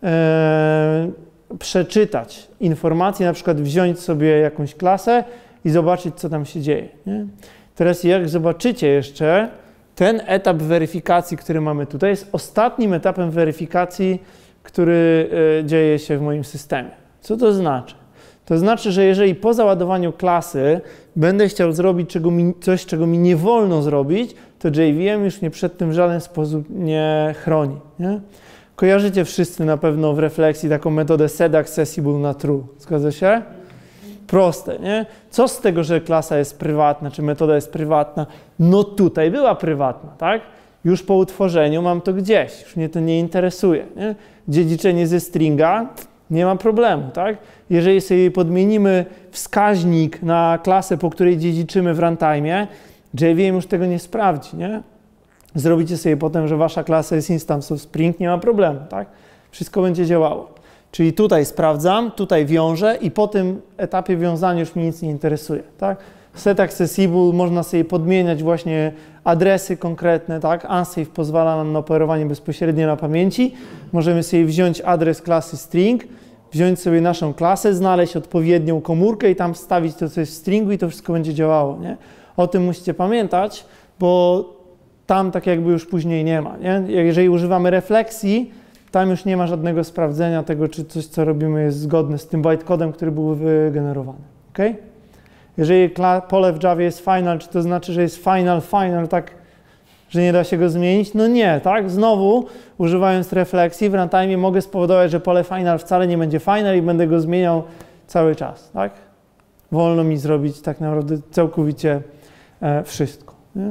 e, przeczytać informacje, na przykład wziąć sobie jakąś klasę i zobaczyć, co tam się dzieje, nie? Teraz jak zobaczycie jeszcze, ten etap weryfikacji, który mamy tutaj, jest ostatnim etapem weryfikacji, który e, dzieje się w moim systemie. Co to znaczy? To znaczy, że jeżeli po załadowaniu klasy będę chciał zrobić czego mi, coś, czego mi nie wolno zrobić, to J V M już mnie przed tym w żaden sposób nie chroni. Nie? Kojarzycie wszyscy na pewno w refleksji taką metodę setAccessible na true. Zgadza się? Proste, nie? Co z tego, że klasa jest prywatna, czy metoda jest prywatna? No tutaj była prywatna, tak? Już po utworzeniu mam to gdzieś, już mnie to nie interesuje. Nie? Dziedziczenie ze stringa, nie ma problemu, tak? Jeżeli sobie podmienimy wskaźnik na klasę, po której dziedziczymy w runtime'ie, J V M już tego nie sprawdzi, nie? Zrobicie sobie potem, że wasza klasa jest instance of Spring, nie ma problemu, tak? Wszystko będzie działało. Czyli tutaj sprawdzam, tutaj wiążę i po tym etapie wiązania już mnie nic nie interesuje, tak? setAccessible można sobie podmieniać właśnie adresy konkretne, tak? Unsafe pozwala nam na operowanie bezpośrednio na pamięci. Możemy sobie wziąć adres klasy string, wziąć sobie naszą klasę, znaleźć odpowiednią komórkę i tam wstawić to, co jest w stringu i to wszystko będzie działało, nie? O tym musicie pamiętać, bo tam tak jakby już później nie ma, nie? Jeżeli używamy refleksji, tam już nie ma żadnego sprawdzenia tego, czy coś, co robimy, jest zgodne z tym bytekodem, który był wygenerowany, ok? Jeżeli pole w Javie jest final, czy to znaczy, że jest final, final, tak, że nie da się go zmienić? No nie, tak? Znowu, używając refleksji w runtime mogę spowodować, że pole final wcale nie będzie final i będę go zmieniał cały czas, tak? Wolno mi zrobić tak naprawdę całkowicie e, wszystko. Nie?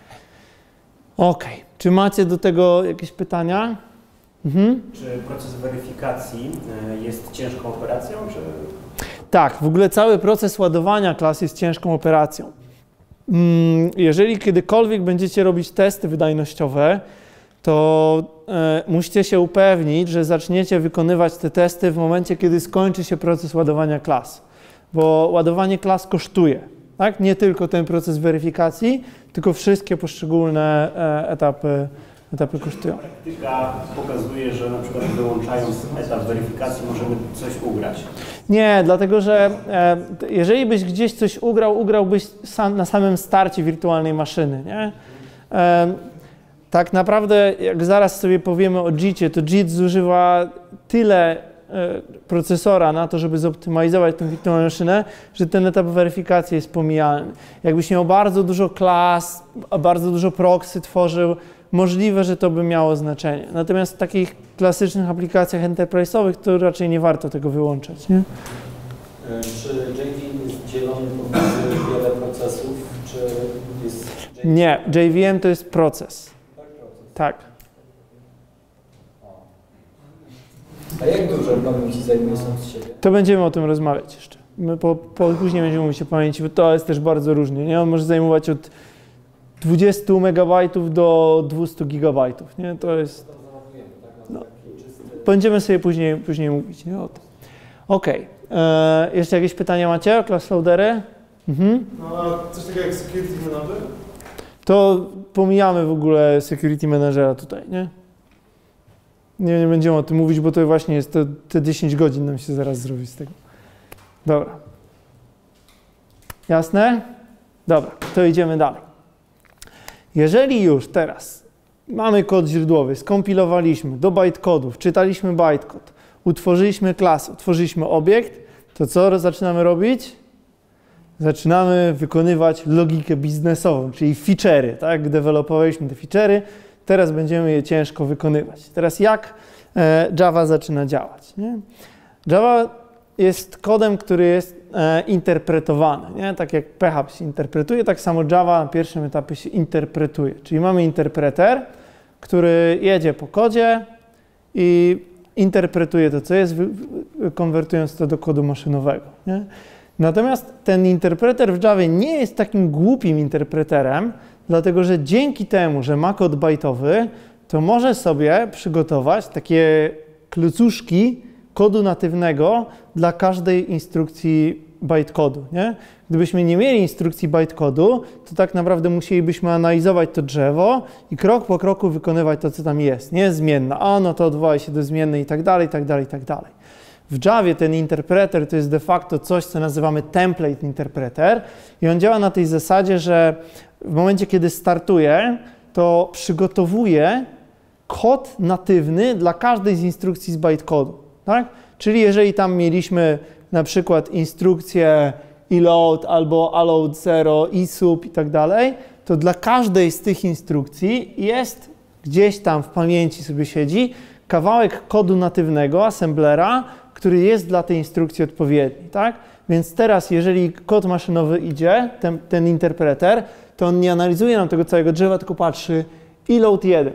Ok, czy macie do tego jakieś pytania? Mhm. Czy proces weryfikacji jest ciężką operacją, czy... Tak, w ogóle cały proces ładowania klas jest ciężką operacją. Jeżeli kiedykolwiek będziecie robić testy wydajnościowe, to e, musicie się upewnić, że zaczniecie wykonywać te testy w momencie, kiedy skończy się proces ładowania klas. Bo ładowanie klas kosztuje, tak? Nie tylko ten proces weryfikacji, tylko wszystkie poszczególne e, etapy, etapy kosztują. Praktyka pokazuje, że na przykład wyłączając etap weryfikacji możemy coś ugrać. Nie, dlatego że e, jeżeli byś gdzieś coś ugrał, ugrałbyś sam, na samym starcie wirtualnej maszyny, nie? E, tak naprawdę, jak zaraz sobie powiemy o JIT-cie, to JIT zużywa tyle e, procesora na to, żeby zoptymalizować tę wirtualną maszynę, że ten etap weryfikacji jest pomijalny. Jakbyś miał bardzo dużo klas, bardzo dużo proxy tworzył, możliwe, że to by miało znaczenie. Natomiast w takich klasycznych aplikacjach enterprise'owych to raczej nie warto tego wyłączać, nie? Czy J V M jest dzielony pomiędzy wiele procesów, czy jest... J V M? Nie, J V M to jest proces. Tak, proces. Tak. A jak dużo pamięci zajmuje sam z siebie? To będziemy o tym rozmawiać jeszcze. My po, po, później będziemy mówić o pamięci, bo to jest też bardzo różnie, nie? On może zajmować od dwudziestu megabajtów do dwustu gigabajtów, nie? To jest... No, będziemy sobie później, później mówić, nie? O tym. Okej. Okay. Jeszcze jakieś pytania macie o class loadery? Mhm. No a coś takiego jak security manager? To pomijamy w ogóle security managera tutaj, nie? Nie, nie będziemy o tym mówić, bo to właśnie jest, to, te dziesięć godzin nam się zaraz zrobi z tego. Dobra. Jasne? Dobra, to idziemy dalej. Jeżeli już teraz mamy kod źródłowy, skompilowaliśmy do bytekodów, czytaliśmy bytecode, utworzyliśmy klasę, utworzyliśmy obiekt, to co zaczynamy robić? Zaczynamy wykonywać logikę biznesową, czyli feature'y, tak? Dewelopowaliśmy te feature'y, teraz będziemy je ciężko wykonywać. Teraz jak e, Java zaczyna działać, nie? Java jest kodem, który jest e, interpretowany, nie? Tak jak P H P się interpretuje, tak samo Java na pierwszym etapie się interpretuje. Czyli mamy interpreter, który jedzie po kodzie i interpretuje to, co jest, konwertując to do kodu maszynowego, nie? Natomiast ten interpreter w Javie nie jest takim głupim interpreterem, dlatego że dzięki temu, że ma kod bajtowy, to może sobie przygotować takie klocuszki kodu natywnego dla każdej instrukcji bytecodu, nie? Gdybyśmy nie mieli instrukcji bytecodu, to tak naprawdę musielibyśmy analizować to drzewo i krok po kroku wykonywać to, co tam jest, nie? Zmienna, a no to odwołaj się do zmiennej i tak dalej, i tak dalej, i tak dalej. W Javie ten interpreter to jest de facto coś, co nazywamy template interpreter i on działa na tej zasadzie, że w momencie, kiedy startuje, to przygotowuje kod natywny dla każdej z instrukcji z bytecodu, tak? Czyli jeżeli tam mieliśmy na przykład instrukcje eload albo allowed zero, isub i tak dalej, to dla każdej z tych instrukcji jest gdzieś tam w pamięci sobie siedzi kawałek kodu natywnego, assemblera, który jest dla tej instrukcji odpowiedni, tak? Więc teraz, jeżeli kod maszynowy idzie, ten, ten interpreter, to on nie analizuje nam tego całego drzewa, tylko patrzy eload jeden,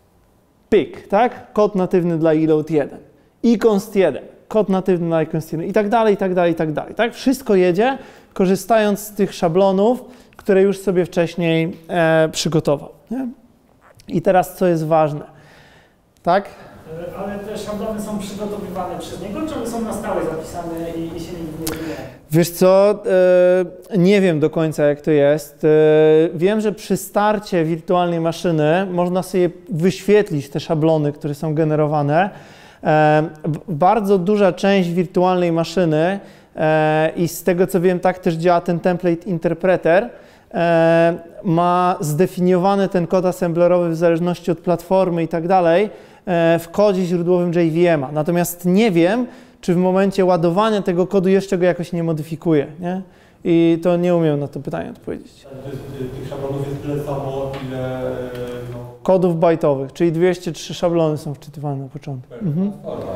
pick, tak? Kod natywny dla eload jeden, iconst jeden, kod natywny dla iconst jeden i tak dalej, i tak dalej, i tak dalej, tak? Wszystko jedzie, korzystając z tych szablonów, które już sobie wcześniej e, przygotował, nie? I teraz, co jest ważne, tak? Ale te szablony są przygotowywane przez niego, czy one są na stałe zapisane i, i się nigdy nie zmieniają? Wiesz co, e, nie wiem do końca jak to jest. E, wiem, że przy starcie wirtualnej maszyny można sobie wyświetlić te szablony, które są generowane. E, bardzo duża część wirtualnej maszyny e, i z tego co wiem, tak też działa ten template interpreter, e, ma zdefiniowany ten kod assemblerowy w zależności od platformy i tak dalej w kodzie źródłowym J V M a. Natomiast nie wiem, czy w momencie ładowania tego kodu jeszcze go jakoś nie modyfikuje, nie? I to nie umiem na to pytanie odpowiedzieć. Tych szablonów jest tyle samo, ile... No... Kodów bajtowych, czyli dwieście trzy szablony są wczytywane na początku. Mhm.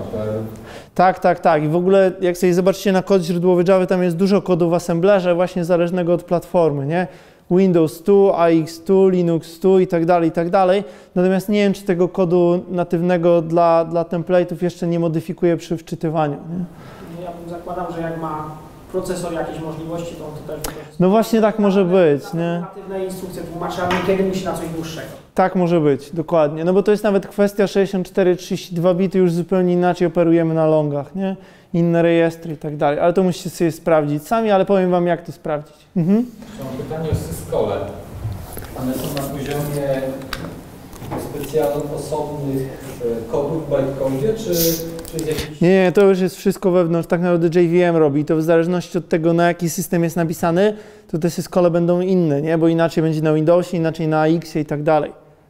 Tak, tak, tak. I w ogóle jak sobie zobaczycie na kod źródłowy Java, tam jest dużo kodu w assemblerze właśnie zależnego od platformy, nie? Windows sto, A X sto, Linux sto i tak dalej, i tak dalej. Natomiast nie wiem, czy tego kodu natywnego dla, dla template'ów jeszcze nie modyfikuje przy wczytywaniu. Nie? Ja bym zakładał, że jak ma procesor jakieś możliwości, to on to też wykorzystuje. No właśnie tak może być, nie? Natywne instrukcje tłumaczy, ale kiedy musi na coś dłuższego. Tak może być, dokładnie. No bo to jest nawet kwestia sześćdziesiąt cztery trzydzieści dwa bity, już zupełnie inaczej operujemy na longach, nie? Inne rejestry i tak dalej. Ale to musicie sobie sprawdzić sami, ale powiem wam, jak to sprawdzić. Mhm. Mam pytanie o syskole. One są na poziomie specjalnych, osobnych kodów w bytecodzie, czy, czy jakiś... Nie, nie, to już jest wszystko wewnątrz, tak naprawdę J V M robi. I to w zależności od tego, na jaki system jest napisany, to te syskole będą inne, nie? Bo inaczej będzie na Windowsie, inaczej na A X ie i tak dalej.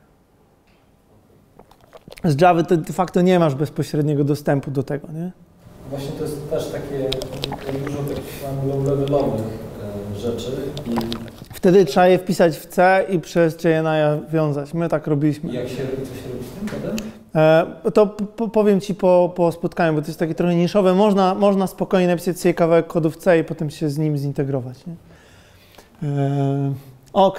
Z Java to de facto nie masz bezpośredniego dostępu do tego, nie? Właśnie to jest też takie dużo takich low-levelowych rzeczy. I Wtedy trzeba je wpisać w C i przez J N I wiązać. My tak robiliśmy. jak się robi, co się robi z tym kodem? E, to po, powiem Ci po, po spotkaniu, bo to jest takie trochę niszowe. Można, można spokojnie napisać sobie kawałek kodu w C i potem się z nim zintegrować. Nie? E, OK.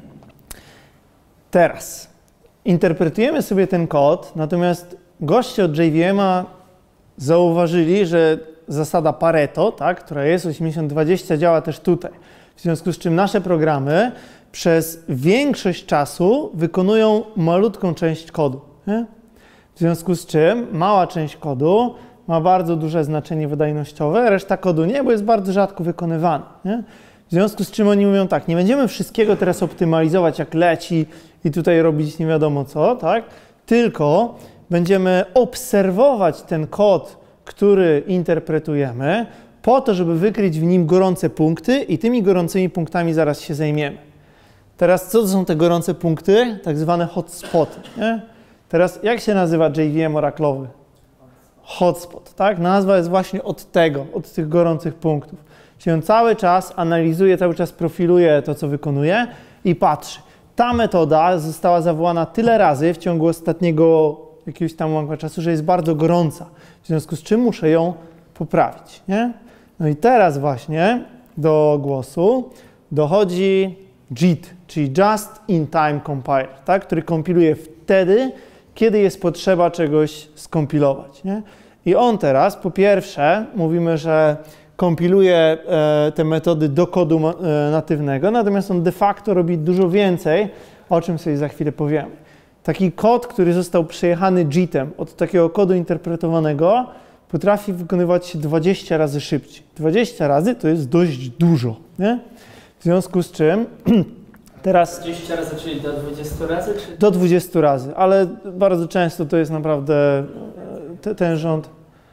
Teraz interpretujemy sobie ten kod, natomiast goście od J V M a zauważyli, że zasada Pareto, tak, która jest osiemdziesiąt dwadzieścia, działa też tutaj. W związku z czym nasze programy przez większość czasu wykonują malutką część kodu. Nie? W związku z czym mała część kodu ma bardzo duże znaczenie wydajnościowe, reszta kodu nie, bo jest bardzo rzadko wykonywana. Nie? W związku z czym oni mówią tak, nie będziemy wszystkiego teraz optymalizować jak leci i tutaj robić nie wiadomo co, tak? Tylko będziemy obserwować ten kod, który interpretujemy, po to, żeby wykryć w nim gorące punkty i tymi gorącymi punktami zaraz się zajmiemy. Teraz co to są te gorące punkty? Tak zwane hotspoty. Nie? Teraz jak się nazywa J V M oracle'owy? Hotspot, tak? Nazwa jest właśnie od tego, od tych gorących punktów. Czyli on cały czas analizuje, cały czas profiluje to, co wykonuje i patrzy. Ta metoda została zawołana tyle razy w ciągu ostatniego jakiegoś tam łamka czasu, że jest bardzo gorąca. W związku z czym muszę ją poprawić, nie? No i teraz właśnie do głosu dochodzi J I T, czyli Just in Time Compiler, tak? Który kompiluje wtedy, kiedy jest potrzeba czegoś skompilować, nie? I on teraz, po pierwsze, mówimy, że kompiluje e, te metody do kodu e, natywnego, natomiast on de facto robi dużo więcej, o czym sobie za chwilę powiemy. Taki kod, który został przejechany J I T-em od takiego kodu interpretowanego, potrafi wykonywać się dwadzieścia razy szybciej. dwadzieścia razy to jest dość dużo, nie? W związku z czym teraz... dwadzieścia razy, czyli do dwudziestu razy? Czy... Do dwudziestu razy, ale bardzo często to jest naprawdę te, ten rząd.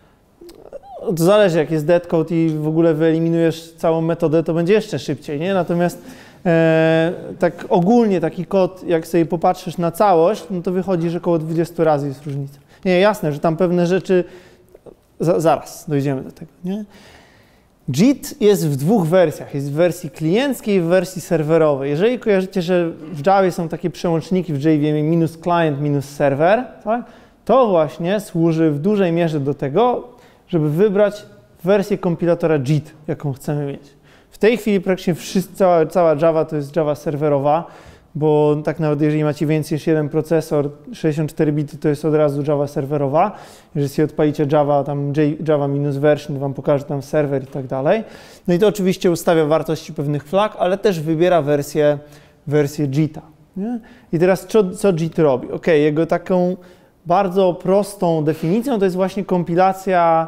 To zależy, jak jest deadcode i w ogóle wyeliminujesz całą metodę, to będzie jeszcze szybciej, nie? Natomiast e, tak ogólnie taki kod, jak sobie popatrzysz na całość, no to wychodzi, że około dwudziestu razy jest różnica. Nie, jasne, że tam pewne rzeczy... Za, zaraz dojdziemy do tego, nie? JIT jest w dwóch wersjach. Jest w wersji klienckiej i w wersji serwerowej. Jeżeli kojarzycie, że w Javie są takie przełączniki w J V M minus client, minus server, tak? To właśnie służy w dużej mierze do tego, żeby wybrać wersję kompilatora JIT, jaką chcemy mieć. W tej chwili praktycznie wszyscy, cała, cała Java to jest Java serwerowa, bo tak nawet jeżeli macie więcej niż jeden procesor, sześćdziesiąt cztery bity, to jest od razu Java serwerowa. Jeżeli sobie odpalicie Java, tam Java minus version, to wam pokaże tam serwer i tak dalej. No i to oczywiście ustawia wartości pewnych flag, ale też wybiera wersję, wersję JIT-a. Nie? I teraz co, co JIT robi? Ok, jego taką bardzo prostą definicją to jest właśnie kompilacja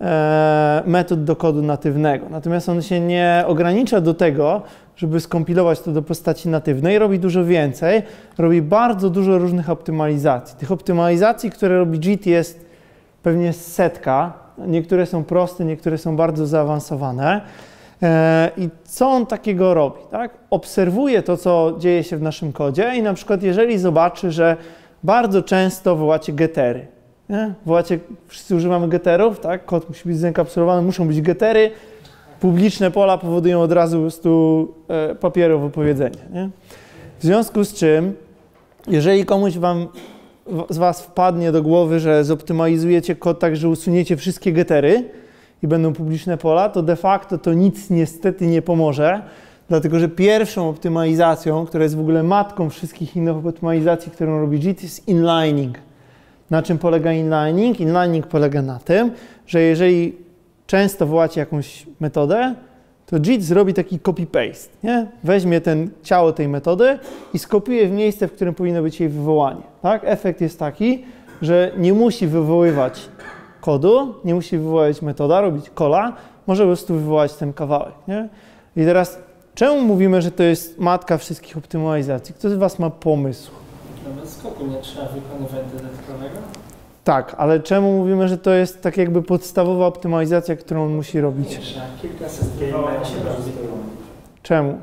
e, metod do kodu natywnego. Natomiast on się nie ogranicza do tego, żeby skompilować to do postaci natywnej, robi dużo więcej, robi bardzo dużo różnych optymalizacji. Tych optymalizacji, które robi JIT, jest pewnie setka. Niektóre są proste, niektóre są bardzo zaawansowane. E, I co on takiego robi? Tak? Obserwuje to, co dzieje się w naszym kodzie i na przykład jeżeli zobaczy, że bardzo często wołacie gettery. Nie? Wołacie, wszyscy używamy getterów, tak? Kod musi być zenkapsulowany, muszą być gettery. Publiczne pola powodują od razu po prostu e, papieru wypowiedzenie. Nie? W związku z czym, jeżeli komuś wam, z was wpadnie do głowy, że zoptymalizujecie kod tak, że usuniecie wszystkie gettery i będą publiczne pola, to de facto to nic niestety nie pomoże, dlatego że pierwszą optymalizacją, która jest w ogóle matką wszystkich innych optymalizacji, którą robi JIT, jest inlining. Na czym polega inlining? Inlining polega na tym, że jeżeli często wołacie jakąś metodę, to JIT zrobi taki copy-paste, nie? Weźmie ten ciało tej metody i skopiuje w miejsce, w którym powinno być jej wywołanie. Tak? Efekt jest taki, że nie musi wywoływać kodu, nie musi wywołać metoda, robić calla, może po prostu wywołać ten kawałek. Nie? I teraz, czemu mówimy, że to jest matka wszystkich optymalizacji? Kto z was ma pomysł? No bez skoku nie trzeba wykonywać dodatkowego. Tak, ale czemu mówimy, że to jest tak jakby podstawowa optymalizacja, którą on musi robić? Nie trzeba, kilkaset game się robi. Czemu?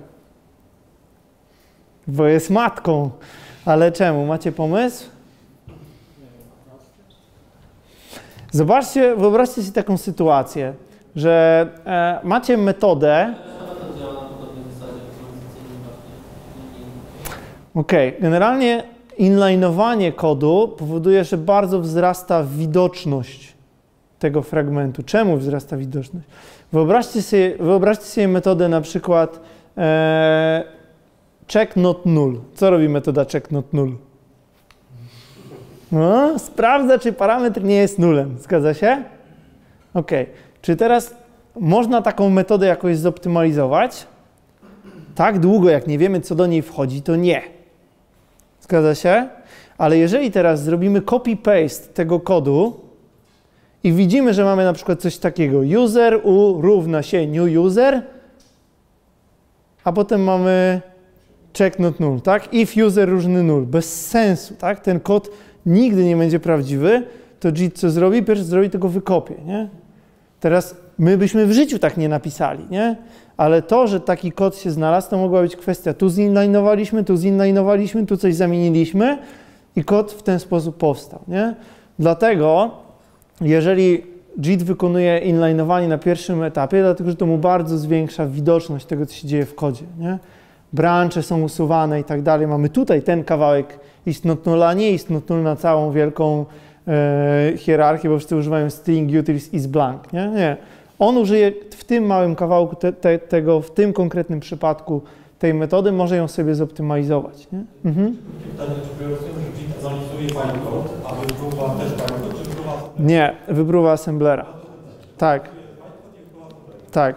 Bo jest matką. Ale czemu? Macie pomysł? Zobaczcie, wyobraźcie sobie taką sytuację, że e, macie metodę. Ok, generalnie inline'owanie kodu powoduje, że bardzo wzrasta widoczność tego fragmentu. Czemu wzrasta widoczność? Wyobraźcie sobie, wyobraźcie sobie metodę na przykład e, check not null. Co robi metoda check not null? No, sprawdza, czy parametr nie jest nulem. Zgadza się? Ok. Czy teraz można taką metodę jakoś zoptymalizować? Tak długo, jak nie wiemy, co do niej wchodzi, to nie. Zgadza się? Ale jeżeli teraz zrobimy copy-paste tego kodu i widzimy, że mamy na przykład coś takiego user u równa się new user, a potem mamy check not null, tak? If user różny null. Bez sensu, tak? Ten kod nigdy nie będzie prawdziwy, to JIT co zrobi? Pierwszy zrobi tego wykopię, nie? Teraz my byśmy w życiu tak nie napisali, nie? Ale to, że taki kod się znalazł, to mogła być kwestia, tu zinline'owaliśmy, tu zinline'owaliśmy, tu coś zamieniliśmy i kod w ten sposób powstał, nie? Dlatego, jeżeli JIT wykonuje inline'owanie na pierwszym etapie, dlatego, że to mu bardzo zwiększa widoczność tego, co się dzieje w kodzie, nie? Brancze są usuwane i tak dalej. Mamy tutaj ten kawałek is not null, a nie is not null na całą wielką e, hierarchię, bo wszyscy używają string utils is blank, nie? Nie. On użyje w tym małym kawałku te, te, tego, w tym konkretnym przypadku tej metody, może ją sobie zoptymalizować. Nie? Mhm. Pytanie, czy rozumiem, że JIT analizuje bytecode, a wypróba też bytecode, czy wypróba... Nie, wypróba assemblera. Tak. Tak.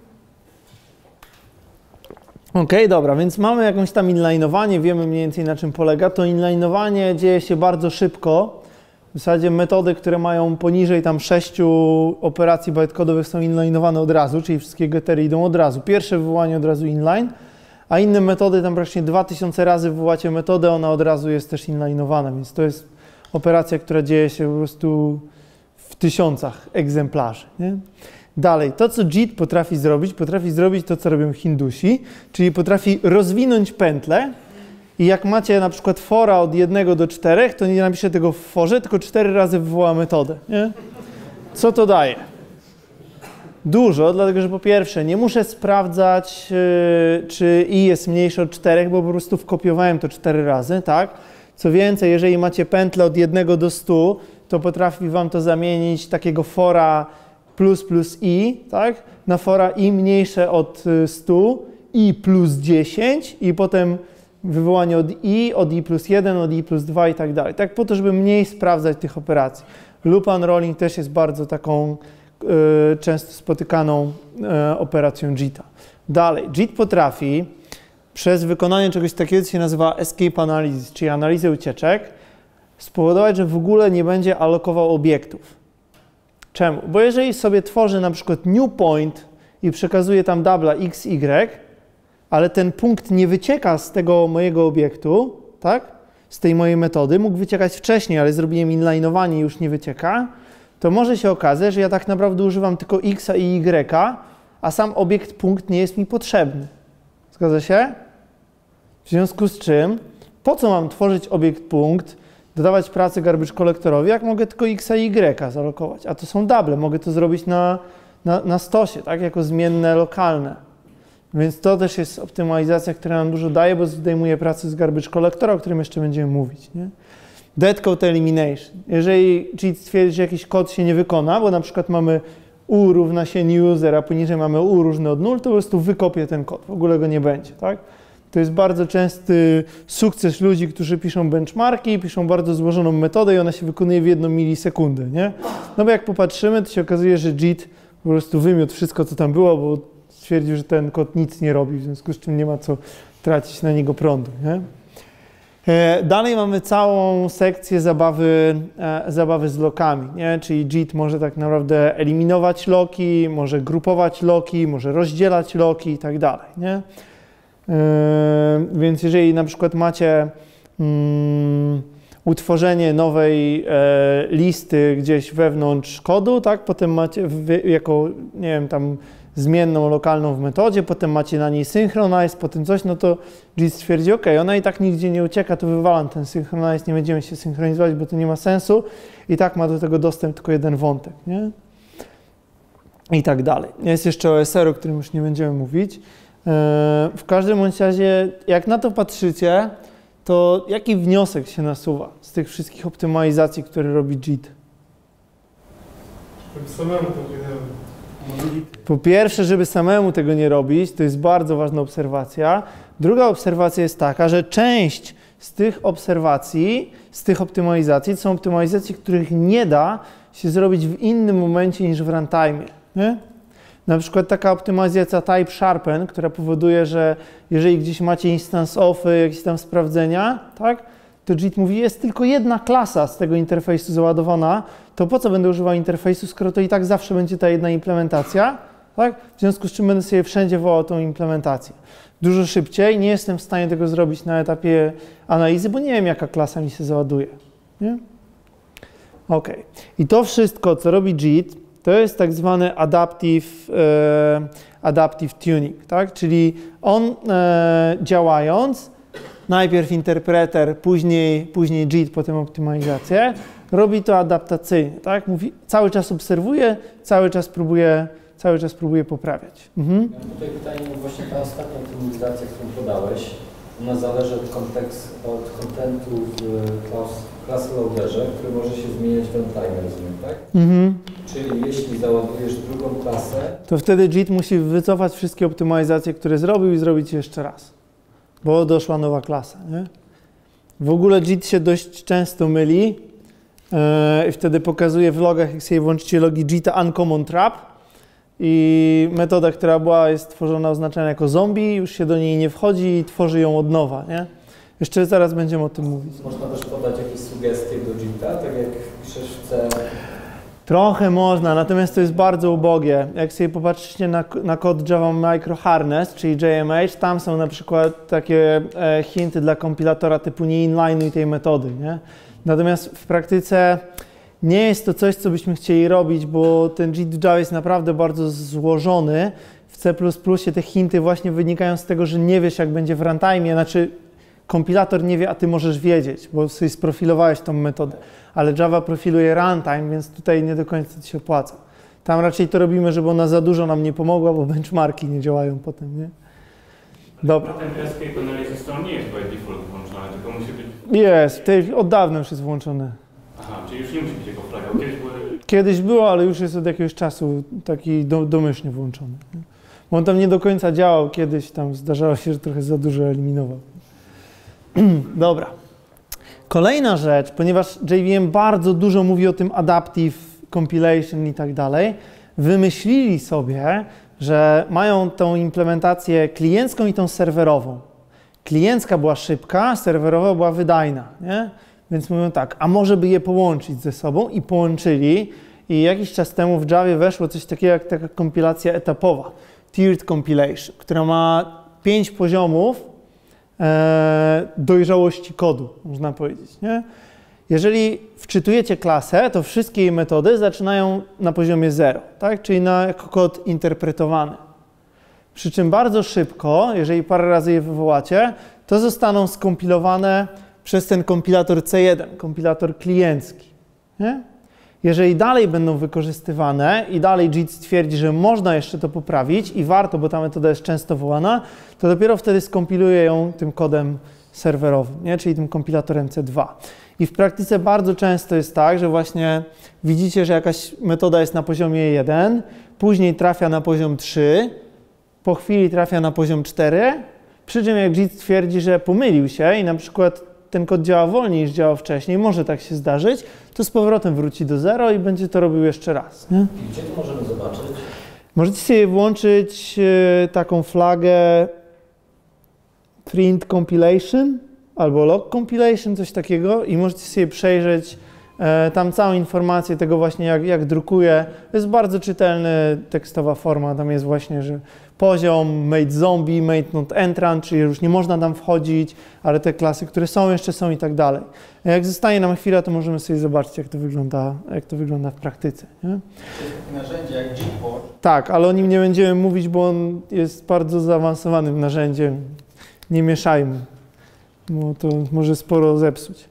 Ok, dobra, więc mamy jakąś tam inline'owanie, wiemy mniej więcej na czym polega. To inline'owanie dzieje się bardzo szybko. W zasadzie metody, które mają poniżej tam sześciu operacji bytecodowych są inline'owane od razu, czyli wszystkie gettery idą od razu. Pierwsze wywołanie od razu inline, a inne metody tam praktycznie dwa tysiące razy wywołacie metodę, ona od razu jest też inline'owana, więc to jest operacja, która dzieje się po prostu w tysiącach egzemplarzy. Nie? Dalej, to co JIT potrafi zrobić, potrafi zrobić to, co robią Hindusi, czyli potrafi rozwinąć pętlę i jak macie na przykład fora od jednego do czterech, to nie napiszę tego w forze, tylko cztery razy wywoła metodę. Nie? Co to daje? Dużo, dlatego że po pierwsze nie muszę sprawdzać, yy, czy i jest mniejsze od czterech, bo po prostu wkopiowałem to cztery razy, tak? Co więcej, jeżeli macie pętlę od jednego do stu, to potrafi wam to zamienić takiego fora plus plus i, tak? Na fora i mniejsze od stu, i plus dziesięć i potem wywołanie od i, od i plus jeden, od i plus dwa i tak dalej. Tak po to, żeby mniej sprawdzać tych operacji. Loop unrolling też jest bardzo taką y, często spotykaną y, operacją JIT-a. Dalej, JIT potrafi przez wykonanie czegoś takiego, co się nazywa escape analysis, czyli analizę ucieczek, spowodować, że w ogóle nie będzie alokował obiektów. Czemu? Bo jeżeli sobie tworzę na przykład new point i przekazuję tam dubla x, y, ale ten punkt nie wycieka z tego mojego obiektu, tak? Z tej mojej metody, mógł wyciekać wcześniej, ale zrobiłem inline'owanie i już nie wycieka, to może się okazać, że ja tak naprawdę używam tylko x i y, a sam obiekt punkt nie jest mi potrzebny. Zgadza się? W związku z czym, po co mam tworzyć obiekt punkt, dodawać pracy garbage collectorowi, jak mogę tylko x i y zalokować? A to są double, mogę to zrobić na, na, na stosie, tak? Jako zmienne lokalne. Więc to też jest optymalizacja, która nam dużo daje, bo zdejmuje pracę z garbage collectora, o którym jeszcze będziemy mówić. Nie? Dead code elimination. Jeżeli JIT stwierdzi, że jakiś kod się nie wykona, bo na przykład mamy u równa się new user, a poniżej mamy u różny od nul, to po prostu wykopię ten kod, w ogóle go nie będzie. Tak? To jest bardzo częsty sukces ludzi, którzy piszą benchmarki, piszą bardzo złożoną metodę i ona się wykonuje w jedną milisekundę. Nie? No bo jak popatrzymy, to się okazuje, że JIT po prostu wymiótł wszystko, co tam było, bo stwierdził, że ten kod nic nie robi, w związku z czym nie ma co tracić na niego prądu. Nie? E, dalej mamy całą sekcję zabawy, e, zabawy z lokami, nie? Czyli JIT może tak naprawdę eliminować loki, może grupować loki, może rozdzielać loki i tak dalej. Nie? E, więc jeżeli na przykład macie mm, utworzenie nowej e, listy gdzieś wewnątrz kodu, tak? Potem macie wy, jako, nie wiem, tam zmienną lokalną w metodzie, potem macie na niej synchronize, potem coś, no to JIT stwierdzi, ok, ona i tak nigdzie nie ucieka, to wywalam ten synchronize, nie będziemy się synchronizować, bo to nie ma sensu i tak ma do tego dostęp tylko jeden wątek, nie? I tak dalej. Jest jeszcze O S R, o którym już nie będziemy mówić. W każdym bądź razie, jak na to patrzycie, to jaki wniosek się nasuwa z tych wszystkich optymalizacji, które robi JIT? Samemu to nie Po pierwsze, żeby samemu tego nie robić, to jest bardzo ważna obserwacja. Druga obserwacja jest taka, że część z tych obserwacji, z tych optymalizacji, to są optymalizacje, których nie da się zrobić w innym momencie niż w runtime. Nie? Na przykład taka optymalizacja type sharpen, która powoduje, że jeżeli gdzieś macie instance offy, jakieś tam sprawdzenia, tak, to JIT mówi, jest tylko jedna klasa z tego interfejsu załadowana, to po co będę używał interfejsu, skoro to i tak zawsze będzie ta jedna implementacja, tak? W związku z czym będę sobie wszędzie wołał tą implementację. Dużo szybciej, nie jestem w stanie tego zrobić na etapie analizy, bo nie wiem, jaka klasa mi się załaduje. Nie? Ok. I to wszystko, co robi JIT, to jest tak zwany adaptive, e, adaptive tuning, tak? Czyli on e, działając, najpierw interpreter, później, później JIT, potem optymalizację, robi to adaptacyjnie, tak? Mówi, cały czas obserwuje, cały czas próbuje, cały czas próbuje poprawiać. Mhm. Ja mam tutaj pytanie, właśnie ta ostatnia optymalizacja, którą podałeś, ona zależy od, kontekst, od kontentu w klas, klasy loaderze, który może się zmieniać w runtime, rozumiem, tak? Mhm. Czyli jeśli załadujesz drugą klasę, to wtedy JIT musi wycofać wszystkie optymalizacje, które zrobił i zrobić jeszcze raz, bo doszła nowa klasa, nie? W ogóle JIT się dość często myli yy, i wtedy pokazuje w logach, jak sobie włączycie logi JIT-a uncommon trap i metoda, która była, jest tworzona, oznaczona jako zombie, już się do niej nie wchodzi i tworzy ją od nowa, nie? Jeszcze zaraz będziemy o tym mówić. można też podać jakieś sugestie do JIT-a, tak jak piszesz w C. Trochę można, natomiast to jest bardzo ubogie. Jak sobie popatrzycie na, na kod Java Micro Harness, czyli J M H, tam są na przykład takie e, hinty dla kompilatora typu nie inline'uj tej metody, nie? Natomiast w praktyce nie jest to coś, co byśmy chcieli robić, bo ten JIT w Java jest naprawdę bardzo złożony. W C plus plus te hinty właśnie wynikają z tego, że nie wiesz, jak będzie w runtime, znaczy kompilator nie wie, a ty możesz wiedzieć, bo sobie sprofilowałeś tą metodę, ale Java profiluje runtime, więc tutaj nie do końca to się opłaca. Tam raczej to robimy, żeby ona za dużo nam nie pomogła, bo benchmarki nie działają potem, nie? Dobra. Ten escape analysis to nie jest by default włączony, tylko musi być... Jest, tej, od dawna już jest włączony. Aha, czyli już nie musi być jego flagał. Kiedyś były... Kiedyś było, ale już jest od jakiegoś czasu taki do, domyślnie włączony. Nie? Bo on tam nie do końca działał kiedyś, tam zdarzało się, że trochę za dużo eliminował. Dobra. Kolejna rzecz, ponieważ J V M bardzo dużo mówi o tym adaptive compilation i tak dalej, wymyślili sobie, że mają tą implementację kliencką i tą serwerową. Kliencka była szybka, serwerowa była wydajna, nie? Więc mówią tak, a może by je połączyć ze sobą i połączyli i jakiś czas temu w Javie weszło coś takiego jak taka kompilacja etapowa, tiered compilation, która ma pięć poziomów e, dojrzałości kodu, można powiedzieć, nie? Jeżeli wczytujecie klasę, to wszystkie jej metody zaczynają na poziomie zero, tak? Czyli na, jako kod interpretowany. Przy czym bardzo szybko, jeżeli parę razy je wywołacie, to zostaną skompilowane przez ten kompilator C jeden, kompilator kliencki. Nie? Jeżeli dalej będą wykorzystywane i dalej JIT stwierdzi, że można jeszcze to poprawić i warto, bo ta metoda jest często wołana, to dopiero wtedy skompiluje ją tym kodem serwerowym, nie? Czyli tym kompilatorem C dwa. I w praktyce bardzo często jest tak, że właśnie widzicie, że jakaś metoda jest na poziomie jeden, później trafia na poziom trzy, po chwili trafia na poziom cztery, przy czym jak JIT stwierdzi, że pomylił się i na przykład ten kod działa wolniej niż działał wcześniej, może tak się zdarzyć, to z powrotem wróci do zero i będzie to robił jeszcze raz. Nie? Gdzie to możemy zobaczyć? Możecie sobie włączyć y, taką flagę print compilation albo log compilation, coś takiego i możecie sobie przejrzeć e, tam całą informację tego właśnie, jak, jak drukuje. To jest bardzo czytelna tekstowa forma, tam jest właśnie, że poziom, made zombie, made not entrant, czyli już nie można tam wchodzić, ale te klasy, które są, jeszcze są i tak dalej. Jak zostanie nam chwila, to możemy sobie zobaczyć, jak to wygląda, jak to wygląda w praktyce. Nie? Takie narzędzie jak Gport. Tak, ale o nim nie będziemy mówić, bo on jest bardzo zaawansowanym narzędziem. Nie mieszajmy, bo to może sporo zepsuć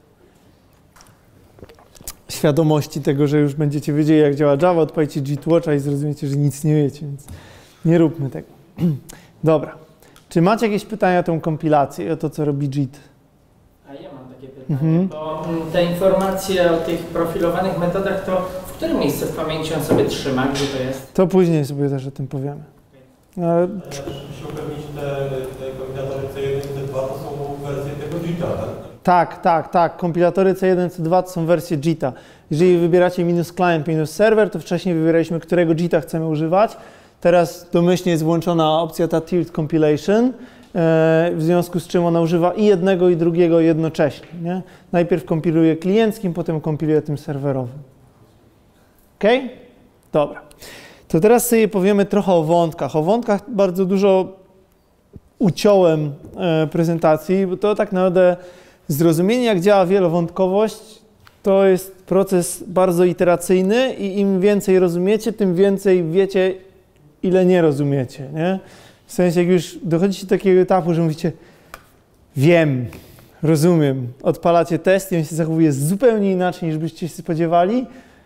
świadomości tego, że już będziecie wiedzieli, jak działa Java, odpalicie JIT-Watcha i zrozumiecie, że nic nie wiecie, więc nie róbmy tego. Dobra. Czy macie jakieś pytania o tą kompilację, o to, co robi JIT? A ja mam takie pytanie, Mhm. bo te informacje o tych profilowanych metodach, to w którym miejscu w pamięci on sobie trzyma, gdzie to jest? To później sobie też o tym powiemy. Ale... Ja też muszę się upewnić, te, te kombinatory C jeden i C dwa to są wersje tego JIT-a, tak? Tak, tak, tak. Kompilatory C jeden, C dwa to są wersje JIT-a. Jeżeli wybieracie minus client, minus server, to wcześniej wybieraliśmy, którego JIT-a chcemy używać. Teraz domyślnie jest włączona opcja ta tiered compilation, w związku z czym ona używa i jednego, i drugiego jednocześnie. Nie? Najpierw kompiluje klienckim, potem kompiluje tym serwerowym. OK? Dobra. To teraz sobie powiemy trochę o wątkach. O wątkach bardzo dużo uciąłem prezentacji, bo to tak naprawdę zrozumienie, jak działa wielowątkowość, to jest proces bardzo iteracyjny i im więcej rozumiecie, tym więcej wiecie, ile nie rozumiecie, nie? W sensie, jak już dochodzicie do takiego etapu, że mówicie, wiem, rozumiem, odpalacie test i on się zachowuje zupełnie inaczej, niż byście się spodziewali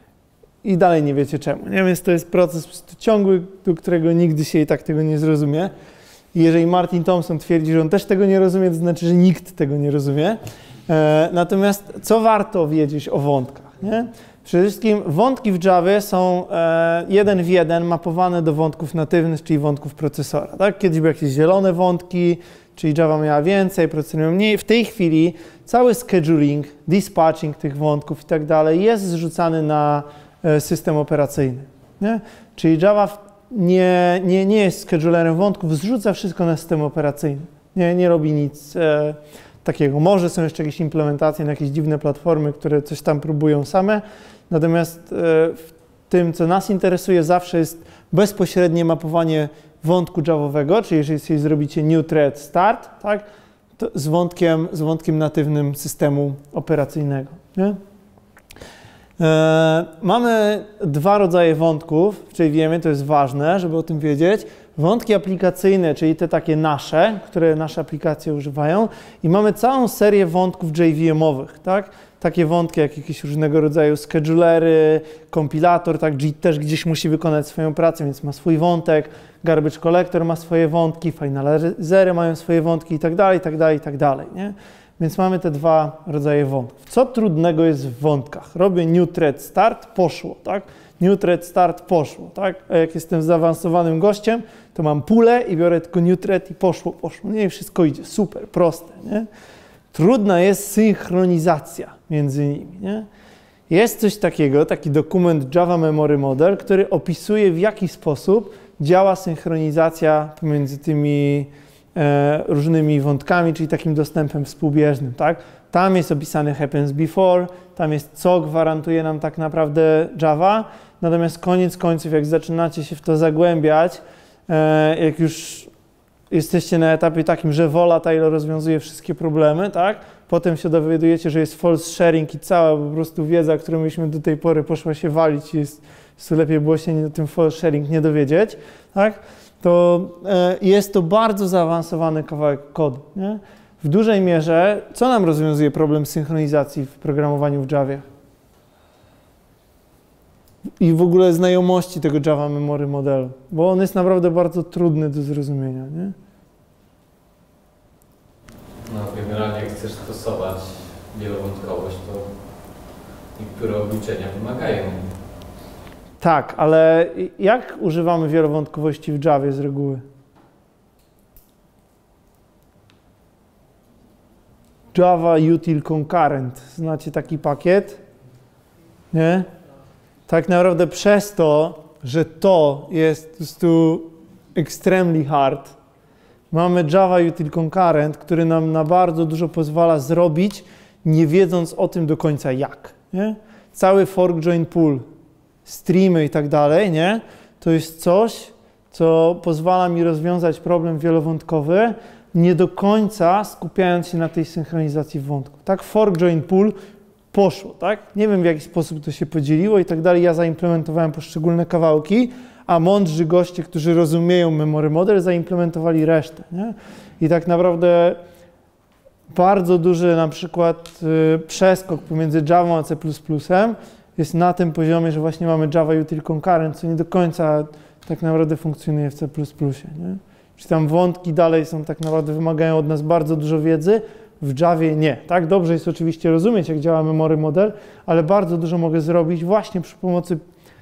i dalej nie wiecie czemu, nie? Więc to jest proces po prostu ciągły, do którego nigdy się i tak tego nie zrozumie. I jeżeli Martin Thompson twierdzi, że on też tego nie rozumie, to znaczy, że nikt tego nie rozumie. E, natomiast co warto wiedzieć o wątkach, nie? Przede wszystkim wątki w Javie są e, jeden w jeden mapowane do wątków natywnych, czyli wątków procesora. Tak? Kiedyś były jakieś zielone wątki, czyli Java miała więcej, procesor miał mniej. W tej chwili cały scheduling, dispatching tych wątków i tak dalej jest zrzucany na e, system operacyjny. Nie? Czyli Java nie, nie, nie jest schedulerem wątków, zrzuca wszystko na system operacyjny. Nie, nie robi nic e, takiego. Może są jeszcze jakieś implementacje na jakieś dziwne platformy, które coś tam próbują same, natomiast e, w tym, co nas interesuje, zawsze jest bezpośrednie mapowanie wątku javowego, czyli jeżeli sobie zrobicie new thread start, tak, to z wątkiem, z wątkiem natywnym systemu operacyjnego. Nie? E, mamy dwa rodzaje wątków, czyli wiemy, to jest ważne, żeby o tym wiedzieć. Wątki aplikacyjne, czyli te takie nasze, które nasze aplikacje używają, i mamy całą serię wątków J V M-owych, tak? takie wątki jak jakieś różnego rodzaju schedulery, kompilator, tak, Git też gdzieś musi wykonać swoją pracę, więc ma swój wątek, garbage collector ma swoje wątki, finalizery mają swoje wątki i tak dalej, i tak dalej, i tak dalej, nie? Więc mamy te dwa rodzaje wątków. Co trudnego jest w wątkach? Robię new thread start, poszło, tak? New thread start, poszło, tak? A jak jestem zaawansowanym gościem, to mam pulę i biorę tylko new thread i poszło, poszło. Nie, i wszystko idzie, super, proste, nie? Trudna jest synchronizacja między nimi, nie? Jest coś takiego, taki dokument Java Memory Model, który opisuje, w jaki sposób działa synchronizacja pomiędzy tymi e, różnymi wątkami, czyli takim dostępem współbieżnym, tak? Tam jest opisany happens before, tam jest co gwarantuje nam tak naprawdę Java, natomiast koniec końców, jak zaczynacie się w to zagłębiać, e, jak już jesteście na etapie takim, że volatile rozwiązuje wszystkie problemy, tak? Potem się dowiadujecie, że jest false sharing i cała po prostu wiedza, którą myśmy do tej pory poszła się walić, jest, jest lepiej było się o tym false sharing nie dowiedzieć, tak? To e, jest to bardzo zaawansowany kawałek kodu, nie? W dużej mierze, co nam rozwiązuje problem synchronizacji w programowaniu w Javie? I w ogóle znajomości tego Java Memory Modelu, bo on jest naprawdę bardzo trudny do zrozumienia, nie? No, generalnie jak chcesz stosować wielowątkowość, to niektóre obliczenia wymagają. Tak, ale jak używamy wielowątkowości w Javie z reguły? Java Util Concurrent. Znacie taki pakiet? Nie? Tak naprawdę przez to, że to jest po prostu extremely hard, mamy Java Util Concurrent, który nam na bardzo dużo pozwala zrobić, nie wiedząc o tym do końca jak. Nie? Cały fork, join, pull, streamy i tak dalej, nie? To jest coś, co pozwala mi rozwiązać problem wielowątkowy, nie do końca skupiając się na tej synchronizacji wątku. Tak, fork, join, pull poszło, tak? Nie wiem, w jaki sposób to się podzieliło i tak dalej. Ja zaimplementowałem poszczególne kawałki, a mądrzy goście, którzy rozumieją memory model, zaimplementowali resztę, nie? I tak naprawdę bardzo duży na przykład y, przeskok pomiędzy Java a C plus plus jest na tym poziomie, że właśnie mamy Java Util Concurrent, co nie do końca tak naprawdę funkcjonuje w C plus plus, nie? Czyli tam wątki dalej są tak naprawdę, wymagają od nas bardzo dużo wiedzy, w Javie nie. Tak, dobrze jest oczywiście rozumieć, jak działa memory model, ale bardzo dużo mogę zrobić właśnie przy pomocy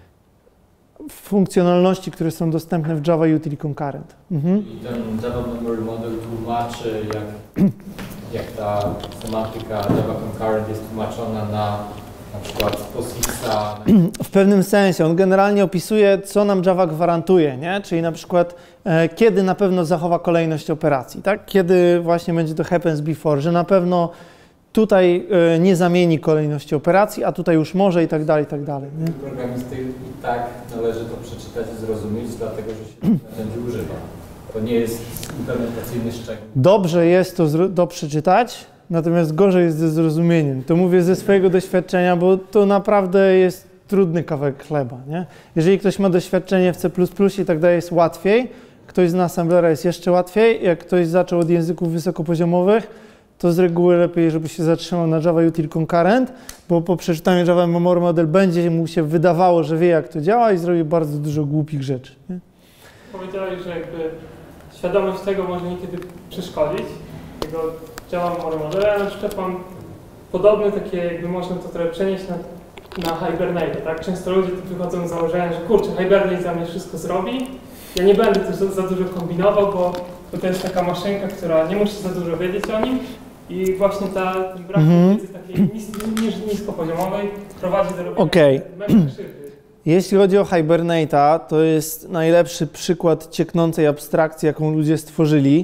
funkcjonalności, które są dostępne w Java Util Concurrent. Mhm. I ten Java Memory Model tłumaczy, jak, jak ta semantyka Java Concurrent jest tłumaczona na na przykład PostFixa. W pewnym sensie. On generalnie opisuje, co nam Java gwarantuje, nie? Czyli na przykład e, kiedy na pewno zachowa kolejność operacji, tak? Kiedy właśnie będzie to happens before, że na pewno tutaj e, nie zamieni kolejności operacji, a tutaj już może i tak dalej, i tak dalej. Nie? Programisty i tak należy to przeczytać i zrozumieć, dlatego że się narzędzi używa. To nie jest implementacyjny szczegół. Dobrze jest to do przeczytać, natomiast gorzej jest ze zrozumieniem. To mówię ze swojego doświadczenia, bo to naprawdę jest trudny kawałek chleba, nie? Jeżeli ktoś ma doświadczenie w C plus plus i tak dalej, jest łatwiej. Ktoś zna assemblera, jest jeszcze łatwiej. Jak ktoś zaczął od języków wysokopoziomowych, to z reguły lepiej, żeby się zatrzymał na Java Util Concurrent, bo po przeczytaniu Java Memory Model będzie mu się wydawało, że wie, jak to działa i zrobi bardzo dużo głupich rzeczy, nie? Powiedziałeś, że jakby świadomość tego może niekiedy przeszkodzić, tego Java Memory Model. Ja na przykład mam podobne takie, jakby można to trochę przenieść na, na Hibernate, tak? Często ludzie tu wychodzą z założenia, że kurczę, Hibernate za mnie wszystko zrobi. Ja nie będę też za, za dużo kombinował, bo, bo to jest taka maszynka, która nie musi za dużo wiedzieć o nim i właśnie ta, ten brak mm-hmm. wiedzy takiej nis, nis, niskopoziomowej prowadzi do robienia okay. mega krzywdy. Jeśli chodzi o Hibernate'a, to jest najlepszy przykład cieknącej abstrakcji, jaką ludzie stworzyli.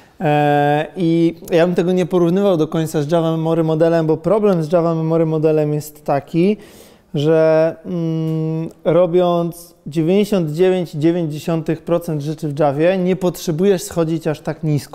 I ja bym tego nie porównywał do końca z Java Memory Modelem, bo problem z Java Memory Modelem jest taki, że mm, robiąc dziewięćdziesiąt dziewięć przecinek dziewięć procent rzeczy w Javie, nie potrzebujesz schodzić aż tak nisko.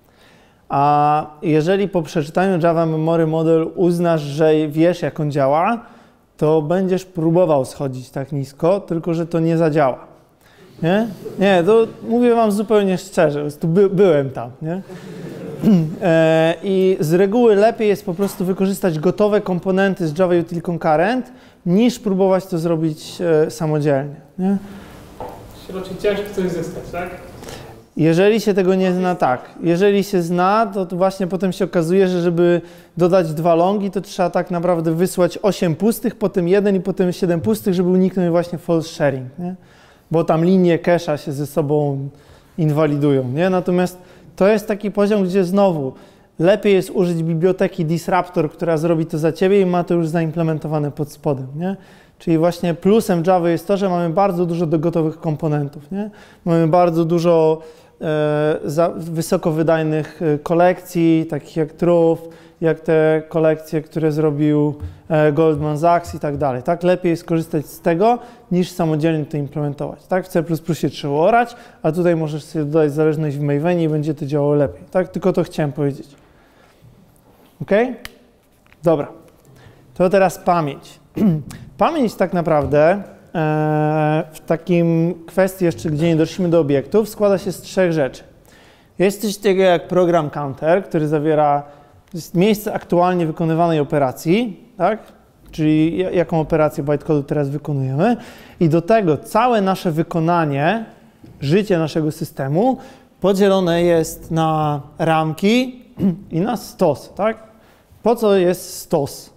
A jeżeli po przeczytaniu Java Memory Model uznasz, że wiesz, jak on działa, to będziesz próbował schodzić tak nisko, tylko że to nie zadziała. Nie? Nie, to mówię wam zupełnie szczerze, tu by, byłem tam, nie? I z reguły lepiej jest po prostu wykorzystać gotowe komponenty z Java Util Concurrent, niż próbować to zrobić samodzielnie. Nie? Raczej ciężko coś zyskać, tak? Jeżeli się tego nie zna, tak. Jeżeli się zna, to, to właśnie potem się okazuje, że żeby dodać dwa longi, to trzeba tak naprawdę wysłać osiem pustych, potem jeden i potem siedem pustych, żeby uniknąć właśnie false sharing, nie? Bo tam linie cache'a się ze sobą inwalidują, nie? Natomiast to jest taki poziom, gdzie znowu lepiej jest użyć biblioteki Disruptor, która zrobi to za ciebie i ma to już zaimplementowane pod spodem, nie? Czyli właśnie plusem Java jest to, że mamy bardzo dużo do gotowych komponentów, nie? Mamy bardzo dużo e, za, wysokowydajnych kolekcji, takich jak Truth, jak te kolekcje, które zrobił e, Goldman Sachs i tak dalej. Tak? Lepiej jest korzystać z tego, niż samodzielnie to implementować. Tak? W C plus plus trzeba orać, a tutaj możesz sobie dodać zależność w Mavenie i będzie to działało lepiej. Tak? Tylko to chciałem powiedzieć. OK? Dobra. To teraz pamięć. Pamięć tak naprawdę e, w takim kwestii jeszcze, gdzie nie doszliśmy do obiektów, składa się z trzech rzeczy. Jest coś takiego jak program counter, który zawiera miejsce aktualnie wykonywanej operacji, tak? Czyli jaką operację bytecodu teraz wykonujemy. I do tego całe nasze wykonanie, życie naszego systemu podzielone jest na ramki i na stos. Tak? Po co jest stos?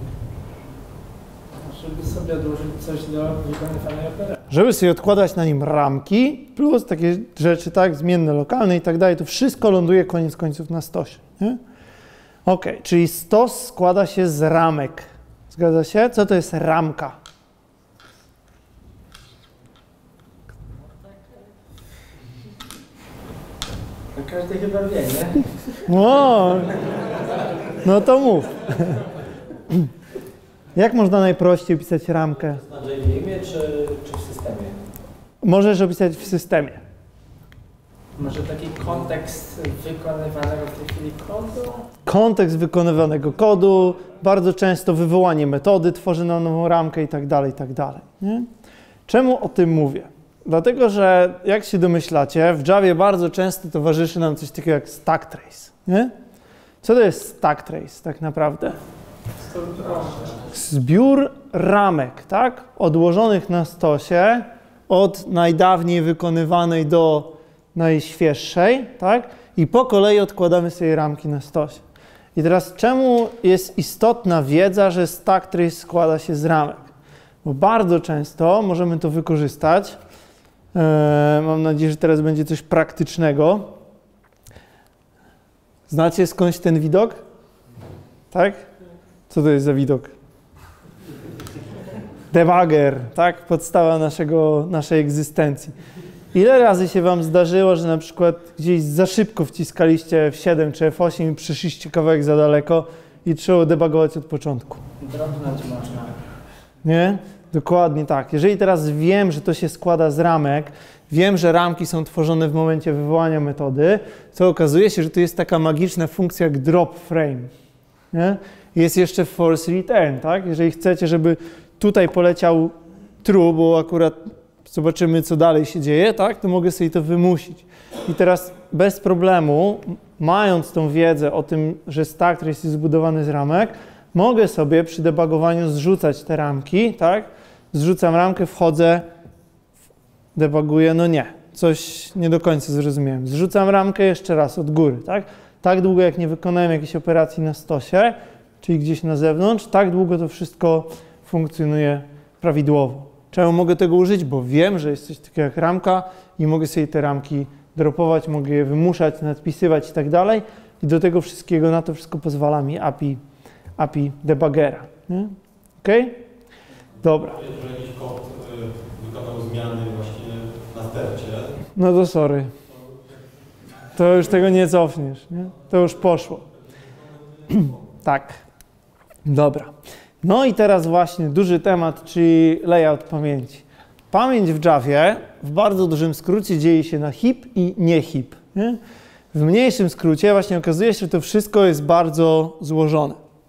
Żeby sobie odłożyć coś do wykonywanej operacji. Żeby sobie odkładać na nim ramki, plus takie rzeczy, tak, zmienne lokalne i tak dalej, to wszystko ląduje koniec końców na stosie. Nie? OK, czyli stos składa się z ramek. Zgadza się? Co to jest ramka? No każdy chyba wie, nie? No, no to mów. Jak można najprościej opisać ramkę? Na J V M-ie czy, czy w systemie? Możesz opisać w systemie. Może taki kontekst wykonywanego w tej chwili kodu? Kontekst wykonywanego kodu, bardzo często wywołanie metody tworzy nam nową ramkę i tak dalej, i tak dalej. Nie? Czemu o tym mówię? Dlatego, że jak się domyślacie, w Javie bardzo często towarzyszy nam coś takiego jak stack trace. Nie? Co to jest stack trace tak naprawdę? Zbiór ramek, tak? Odłożonych na stosie od najdawniej wykonywanej do najświeższej, tak? I po kolei odkładamy sobie ramki na stosie. I teraz czemu jest istotna wiedza, że stack trace składa się z ramek? Bo bardzo często możemy to wykorzystać. Eee, mam nadzieję, że teraz będzie coś praktycznego. Znacie skądś ten widok? Tak? Co to jest za widok? Debugger, tak? Podstawa naszego, naszej egzystencji. Ile razy się wam zdarzyło, że na przykład gdzieś za szybko wciskaliście F siedem czy F osiem i przyszliście kawałek za daleko i trzeba debugować od początku? Drobnąć można. Nie? Dokładnie tak. Jeżeli teraz wiem, że to się składa z ramek, wiem, że ramki są tworzone w momencie wywołania metody, to okazuje się, że tu jest taka magiczna funkcja jak drop frame. Nie? Jest jeszcze force return, tak? Jeżeli chcecie, żeby tutaj poleciał true, bo akurat zobaczymy, co dalej się dzieje, tak? To mogę sobie to wymusić. I teraz bez problemu, mając tą wiedzę o tym, że stack trace jest zbudowany z ramek, mogę sobie przy debugowaniu zrzucać te ramki, tak? Zrzucam ramkę, wchodzę, debuguję, no nie, coś nie do końca zrozumiałem. Zrzucam ramkę jeszcze raz od góry, tak? Tak długo, jak nie wykonałem jakiejś operacji na stosie, czyli gdzieś na zewnątrz, tak długo to wszystko funkcjonuje prawidłowo. Czemu mogę tego użyć? Bo wiem, że jest coś takiego jak ramka i mogę sobie te ramki dropować, mogę je wymuszać, nadpisywać i tak dalej. I do tego wszystkiego, na to wszystko pozwala mi A P I, A P I debuggera. Nie? OK? Dobra. Jeżeli jakiś kod y, wykonał zmiany właśnie na stercie. No to sorry. To już tego nie cofniesz, nie? To już poszło. Tak. Dobra. No i teraz właśnie duży temat, czyli layout pamięci. Pamięć w Javie w bardzo dużym skrócie dzieje się na heap i nie heap. Nie? W mniejszym skrócie właśnie okazuje się, że to wszystko jest bardzo złożone.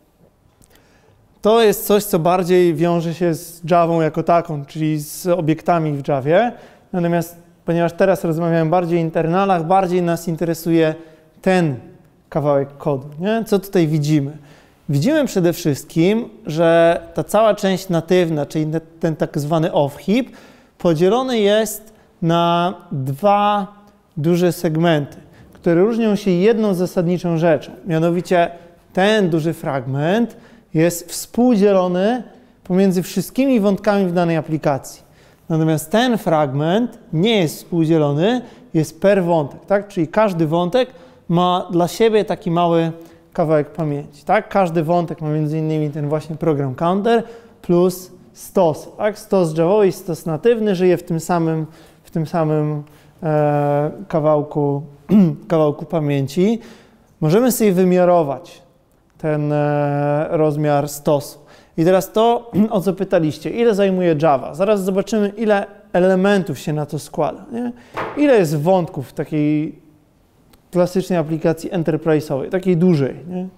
To jest coś, co bardziej wiąże się z Javą jako taką, czyli z obiektami w Javie. Natomiast ponieważ teraz rozmawiamy bardziej o internalach, bardziej nas interesuje ten kawałek kodu, nie? Co tutaj widzimy? Widzimy przede wszystkim, że ta cała część natywna, czyli ten tak zwany off-heap, podzielony jest na dwa duże segmenty, które różnią się jedną zasadniczą rzeczą. Mianowicie ten duży fragment jest współdzielony pomiędzy wszystkimi wątkami w danej aplikacji. Natomiast ten fragment nie jest współdzielony, jest per wątek, tak? Czyli każdy wątek ma dla siebie taki mały kawałek pamięci, tak? Każdy wątek ma między innymi ten właśnie program counter plus stos, tak? Stos javowy i stos natywny żyje w tym samym, w tym samym e, kawałku, kawałku pamięci. Możemy sobie wymiarować ten e, rozmiar stosu. I teraz to, o co pytaliście, ile zajmuje Java? Zaraz zobaczymy, ile elementów się na to składa, nie? Ile jest wątków w takiej klasycznej aplikacji enterprise'owej, takiej dużej, nie?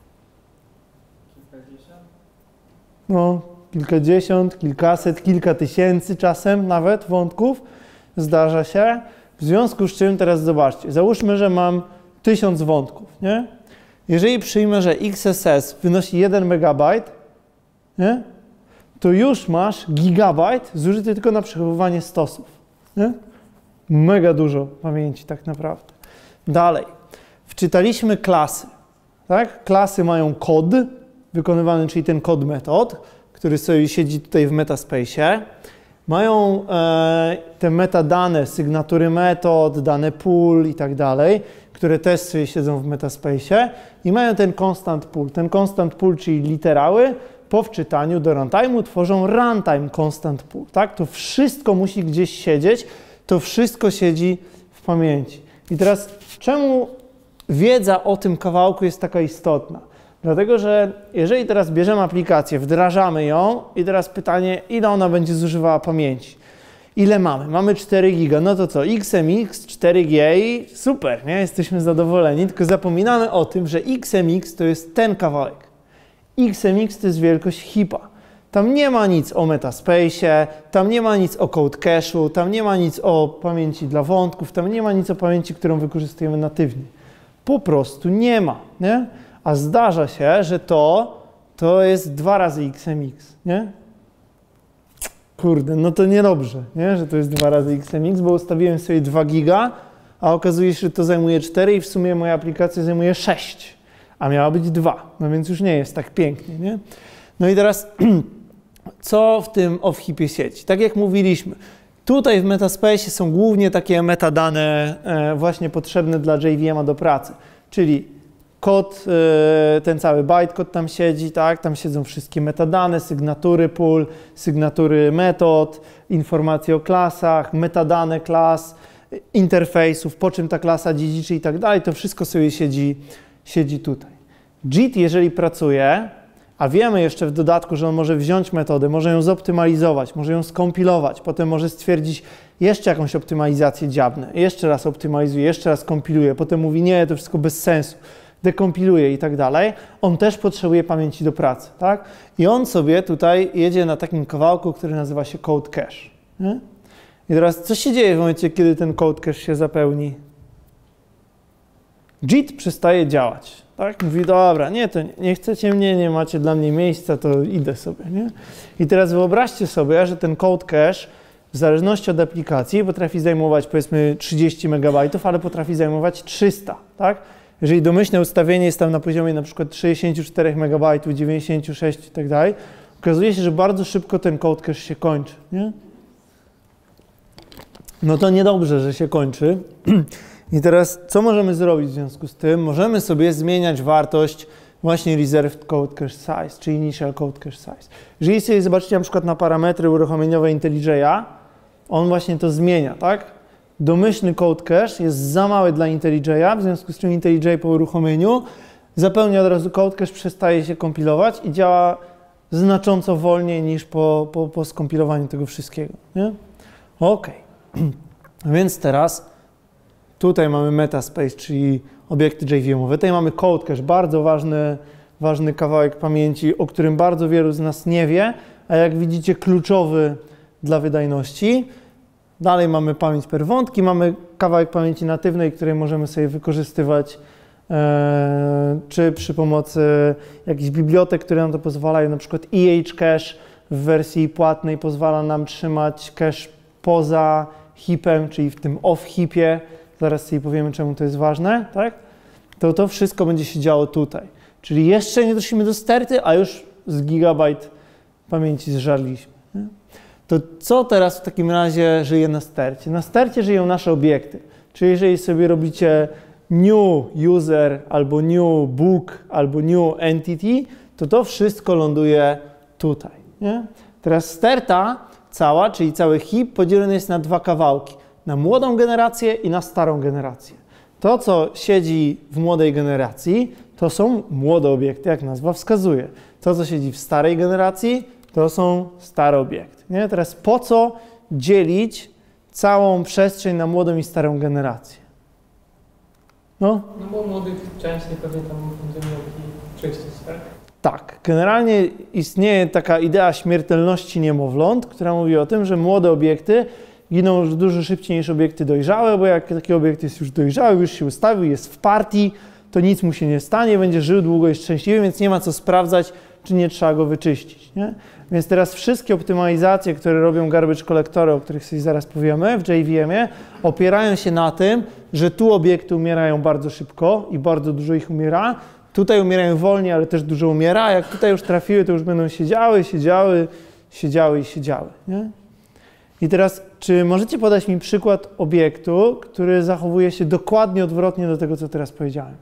Kilkadziesiąt? No, kilkadziesiąt, kilkaset, kilka tysięcy czasem nawet wątków zdarza się. W związku z czym teraz zobaczcie, załóżmy, że mam tysiąc wątków, nie? Jeżeli przyjmę, że X S S wynosi jeden megabajt, nie? To już masz gigabajt zużyty tylko na przechowywanie stosów, nie? Mega dużo pamięci tak naprawdę. Dalej, wczytaliśmy klasy, tak? Klasy mają kod wykonywany, czyli ten kod metod, który sobie siedzi tutaj w metaspace'ie. Mają e, te metadane, sygnatury metod, dane pool i tak dalej, które też sobie siedzą w metaspace'ie i mają ten constant pool. Ten constant pool, czyli literały, po wczytaniu do runtime'u tworzą runtime constant pool, tak? To wszystko musi gdzieś siedzieć, to wszystko siedzi w pamięci. I teraz czemu wiedza o tym kawałku jest taka istotna? Dlatego, że jeżeli teraz bierzemy aplikację, wdrażamy ją i teraz pytanie, ile ona będzie zużywała pamięci? Ile mamy? Mamy cztery giga, no to co? X M X, cztery G i super, nie? Jesteśmy zadowoleni, tylko zapominamy o tym, że X M X to jest ten kawałek. X M X to jest wielkość heapa. Tam nie ma nic o metaspace'ie, tam nie ma nic o code cache'u, tam nie ma nic o pamięci dla wątków, tam nie ma nic o pamięci, którą wykorzystujemy natywnie. Po prostu nie ma, nie? A zdarza się, że to, to jest dwa razy X M X, nie? Kurde, no to niedobrze, nie? Że to jest dwa razy X M X, bo ustawiłem sobie dwa giga, a okazuje się, że to zajmuje cztery i w sumie moja aplikacja zajmuje sześć, a miała być dwa, no więc już nie jest tak pięknie, nie? No i teraz, co w tym off-heapie siedzi? Tak jak mówiliśmy, tutaj w metaspace'ie są głównie takie metadane e, właśnie potrzebne dla J V M a do pracy, czyli kod, e, ten cały bytecode tam siedzi, tak? Tam siedzą wszystkie metadane, sygnatury pool, sygnatury metod, informacje o klasach, metadane klas, interfejsów, po czym ta klasa dziedziczy i tak dalej, to wszystko sobie siedzi, siedzi tutaj. J I T, jeżeli pracuje, a wiemy jeszcze w dodatku, że on może wziąć metodę, może ją zoptymalizować, może ją skompilować, potem może stwierdzić jeszcze jakąś optymalizację dziabnę, jeszcze raz optymalizuje, jeszcze raz kompiluje, potem mówi nie, to wszystko bez sensu, dekompiluje i tak dalej. On też potrzebuje pamięci do pracy, tak? I on sobie tutaj jedzie na takim kawałku, który nazywa się code cache. Nie? I teraz co się dzieje w momencie, kiedy ten code cache się zapełni? J I T przestaje działać. Tak? Mówi, dobra, nie, to nie, nie chcecie mnie, nie macie dla mnie miejsca, to idę sobie, nie? I teraz wyobraźcie sobie, że ten code cache w zależności od aplikacji potrafi zajmować powiedzmy trzydzieści megabajtów, ale potrafi zajmować trzysta, tak? Jeżeli domyślne ustawienie jest tam na poziomie na przykład trzydzieści cztery megabajtów, dziewięćdziesiąt sześć i tak dalej, okazuje się, że bardzo szybko ten code cache się kończy, nie? No to niedobrze, że się kończy. I teraz co możemy zrobić w związku z tym? Możemy sobie zmieniać wartość właśnie reserved code cache size, czy initial code cache size. Jeżeli sobie zobaczycie na przykład na parametry uruchomieniowe IntelliJ'a, on właśnie to zmienia, tak? Domyślny code cache jest za mały dla IntelliJ'a, w związku z czym IntelliJ po uruchomieniu zapełnia od razu code cache, przestaje się kompilować i działa znacząco wolniej niż po, po, po skompilowaniu tego wszystkiego, nie? Ok. Więc teraz tutaj mamy metaspace, czyli obiekty J V M owe. Tutaj mamy code cache, bardzo ważny, ważny kawałek pamięci, o którym bardzo wielu z nas nie wie, a jak widzicie kluczowy dla wydajności. Dalej mamy pamięć per wątki, mamy kawałek pamięci natywnej, której możemy sobie wykorzystywać e, czy przy pomocy jakichś bibliotek, które nam to pozwalają, na przykład E H Cache w wersji płatnej pozwala nam trzymać cache poza heapem, czyli w tym off heapie, zaraz sobie powiemy, czemu to jest ważne, tak? To to wszystko będzie się działo tutaj. Czyli jeszcze nie doszliśmy do sterty, a już z gigabajt pamięci zżarliśmy. Nie? To co teraz w takim razie żyje na stercie? Na stercie żyją nasze obiekty. Czyli jeżeli sobie robicie new user, albo new book, albo new entity, to to wszystko ląduje tutaj. Nie? Teraz sterta cała, czyli cały heap podzielony jest na dwa kawałki. Na młodą generację i na starą generację. To, co siedzi w młodej generacji, to są młode obiekty, jak nazwa wskazuje. To, co siedzi w starej generacji, to są stare obiekty. Nie? Teraz po co dzielić całą przestrzeń na młodą i starą generację? No? No bo młodych częściej pewnie tam będziemy mieli przejście sfer. Tak. Generalnie istnieje taka idea śmiertelności niemowląt, która mówi o tym, że młode obiekty giną już dużo szybciej niż obiekty dojrzałe, bo jak taki obiekt jest już dojrzały, już się ustawił, jest w partii, to nic mu się nie stanie, będzie żył długo i szczęśliwie, więc nie ma co sprawdzać, czy nie trzeba go wyczyścić. Nie? Więc teraz wszystkie optymalizacje, które robią garbage collectory, o których sobie zaraz powiemy w J V M-ie, opierają się na tym, że tu obiekty umierają bardzo szybko i bardzo dużo ich umiera, tutaj umierają wolniej, ale też dużo umiera, a jak tutaj już trafiły, to już będą siedziały, siedziały, siedziały i siedziały. Nie? I teraz, czy możecie podać mi przykład obiektu, który zachowuje się dokładnie odwrotnie do tego, co teraz powiedziałem?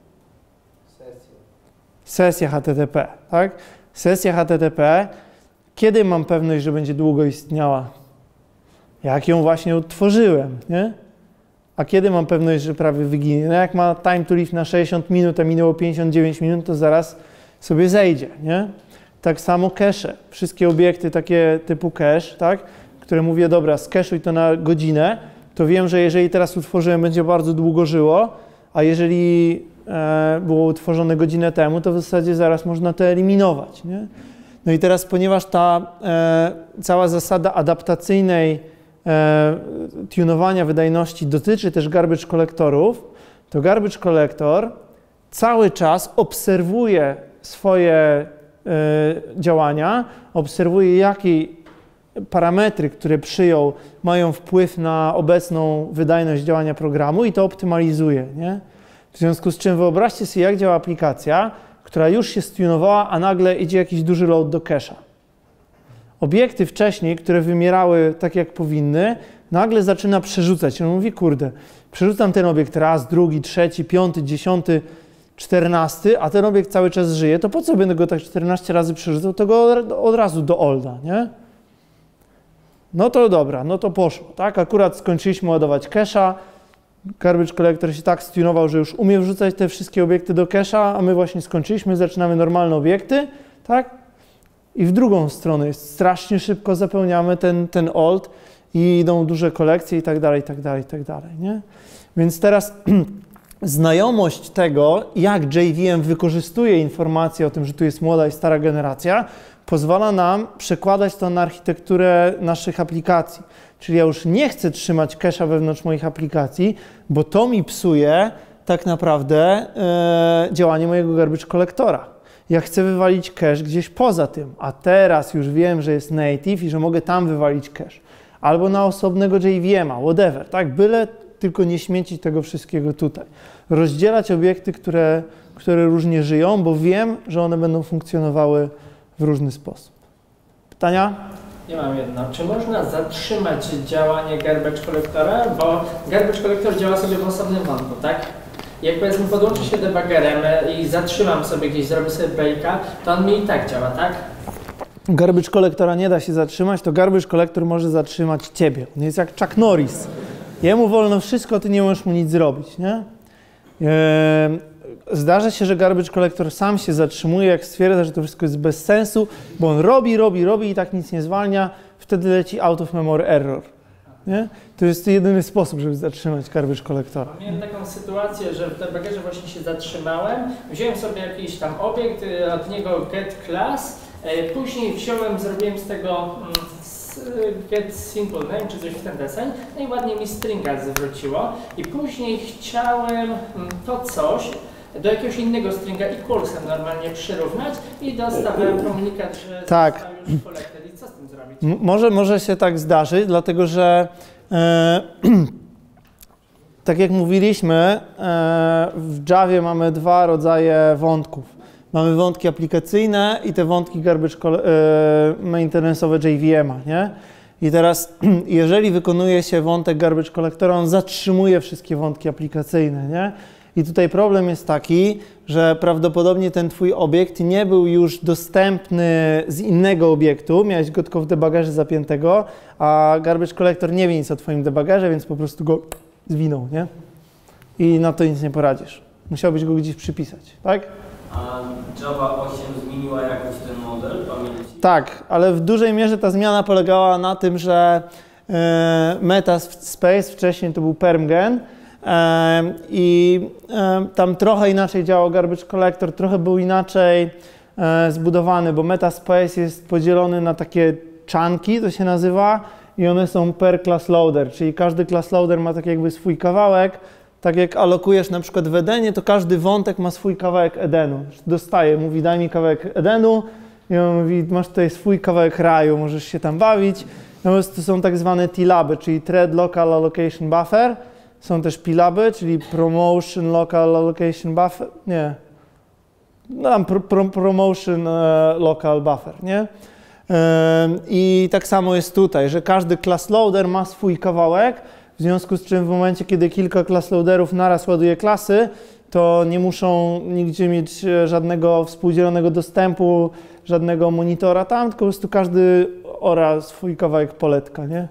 Sesja. Sesja H T T P, tak? Sesja H T T P, kiedy mam pewność, że będzie długo istniała? Jak ją właśnie odtworzyłem, nie? A kiedy mam pewność, że prawie wyginie? No jak ma time to live na sześćdziesiąt minut, a minęło pięćdziesiąt dziewięć minut, to zaraz sobie zejdzie, nie? Tak samo cache. Wszystkie obiekty takie typu cache, tak? Które mówię, dobra, skeszuj to na godzinę, to wiem, że jeżeli teraz utworzyłem, będzie bardzo długo żyło, a jeżeli e, było utworzone godzinę temu, to w zasadzie zaraz można to eliminować, nie? No i teraz, ponieważ ta e, cała zasada adaptacyjnej e, tunowania wydajności dotyczy też garbage collectorów, to garbage collector cały czas obserwuje swoje e, działania, obserwuje jakiej parametry, które przyjął, mają wpływ na obecną wydajność działania programu i to optymalizuje. Nie? W związku z czym wyobraźcie sobie, jak działa aplikacja, która już się stunowała, a nagle idzie jakiś duży load do cache'a. Obiekty wcześniej, które wymierały tak, jak powinny, nagle zaczyna przerzucać. On mówi, kurde, przerzucam ten obiekt raz, drugi, trzeci, piąty, dziesiąty, czternasty, a ten obiekt cały czas żyje, to po co będę go tak czternaście razy przerzucał, to go od razu do olda, nie? No to dobra, no to poszło, tak? Akurat skończyliśmy ładować cache'a, garbage collector się tak stunował, że już umie wrzucać te wszystkie obiekty do cache'a, a my właśnie skończyliśmy, zaczynamy normalne obiekty, tak? I w drugą stronę jest strasznie szybko zapełniamy ten, ten old i idą duże kolekcje i tak dalej, i tak dalej, i tak dalej, nie? Więc teraz znajomość tego, jak J V M wykorzystuje informacje o tym, że tu jest młoda i stara generacja, pozwala nam przekładać to na architekturę naszych aplikacji. Czyli ja już nie chcę trzymać cache'a wewnątrz moich aplikacji, bo to mi psuje tak naprawdę e, działanie mojego garbage collectora. Ja chcę wywalić cache gdzieś poza tym, a teraz już wiem, że jest native i że mogę tam wywalić cache. Albo na osobnego J V M a, whatever, tak? Byle tylko nie śmiecić tego wszystkiego tutaj. Rozdzielać obiekty, które, które różnie żyją, bo wiem, że one będą funkcjonowały w różny sposób. Pytania? Ja mam jedno. Czy można zatrzymać działanie garbage collectora? Bo garbage collector działa sobie w osobnym wątku, tak? Jak powiedzmy podłączę się debuggerem i zatrzymam sobie gdzieś, zrobię sobie breaka, to on mi i tak działa, tak? Garbage collectora nie da się zatrzymać, to garbage collector może zatrzymać ciebie. On jest jak Chuck Norris. Jemu wolno wszystko, ty nie możesz mu nic zrobić, nie? Eee, Zdarza się, że garbage collector sam się zatrzymuje, jak stwierdza, że to wszystko jest bez sensu, bo on robi, robi, robi i tak nic nie zwalnia, wtedy leci out of memory error. Nie? To jest jedyny sposób, żeby zatrzymać garbage collectora. Miałem taką sytuację, że w debuggerze właśnie się zatrzymałem, wziąłem sobie jakiś tam obiekt, od niego get class, później wziąłem, zrobiłem z tego get simple name czy coś w ten deseń, no i ładnie mi stringa zwróciło i później chciałem to coś do jakiegoś innego stringa i kursem normalnie przyrównać i dostawałem komunikat, że tak. został już collected. I co z tym zrobić? M może, może się tak zdarzyć, dlatego że e, tak jak mówiliśmy, e, w Javie mamy dwa rodzaje wątków. Mamy wątki aplikacyjne i te wątki garbage e, maintenance'owe J V M-a, nie? I teraz, jeżeli wykonuje się wątek garbage collectora, on zatrzymuje wszystkie wątki aplikacyjne, nie? I tutaj problem jest taki, że prawdopodobnie ten twój obiekt nie był już dostępny z innego obiektu, miałeś go tylko w debuggerze zapiętego, a garbage collector nie wie nic o twoim debuggerze, więc po prostu go zwinął, nie? I na to nic nie poradzisz. Musiałbyś go gdzieś przypisać, tak? A Java osiem zmieniła jakoś ten model pamięci? Tak, ale w dużej mierze ta zmiana polegała na tym, że e, Metaspace wcześniej to był PermGen e, i e, tam trochę inaczej działał garbage collector, trochę był inaczej e, zbudowany, bo Metaspace jest podzielony na takie chunki, to się nazywa, i one są per class loader, czyli każdy class loader ma tak jakby swój kawałek. Tak jak alokujesz na przykład w Edenie, to każdy wątek ma swój kawałek Edenu. Dostaje, mówi daj mi kawałek Edenu i on mówi masz tutaj swój kawałek raju, możesz się tam bawić. Natomiast to są tak zwane T-laby, czyli Thread Local Allocation Buffer. Są też P-laby, czyli Promotion Local Allocation Buffer, nie. No, tam pro, pro, Promotion e, Local Buffer, nie? E, I tak samo jest tutaj, że każdy class loader ma swój kawałek. W związku z czym w momencie, kiedy kilka class loaderów naraz ładuje klasy, to nie muszą nigdzie mieć żadnego współdzielonego dostępu, żadnego monitora tam, tylko po prostu każdy ora swój kawałek poletka, nie?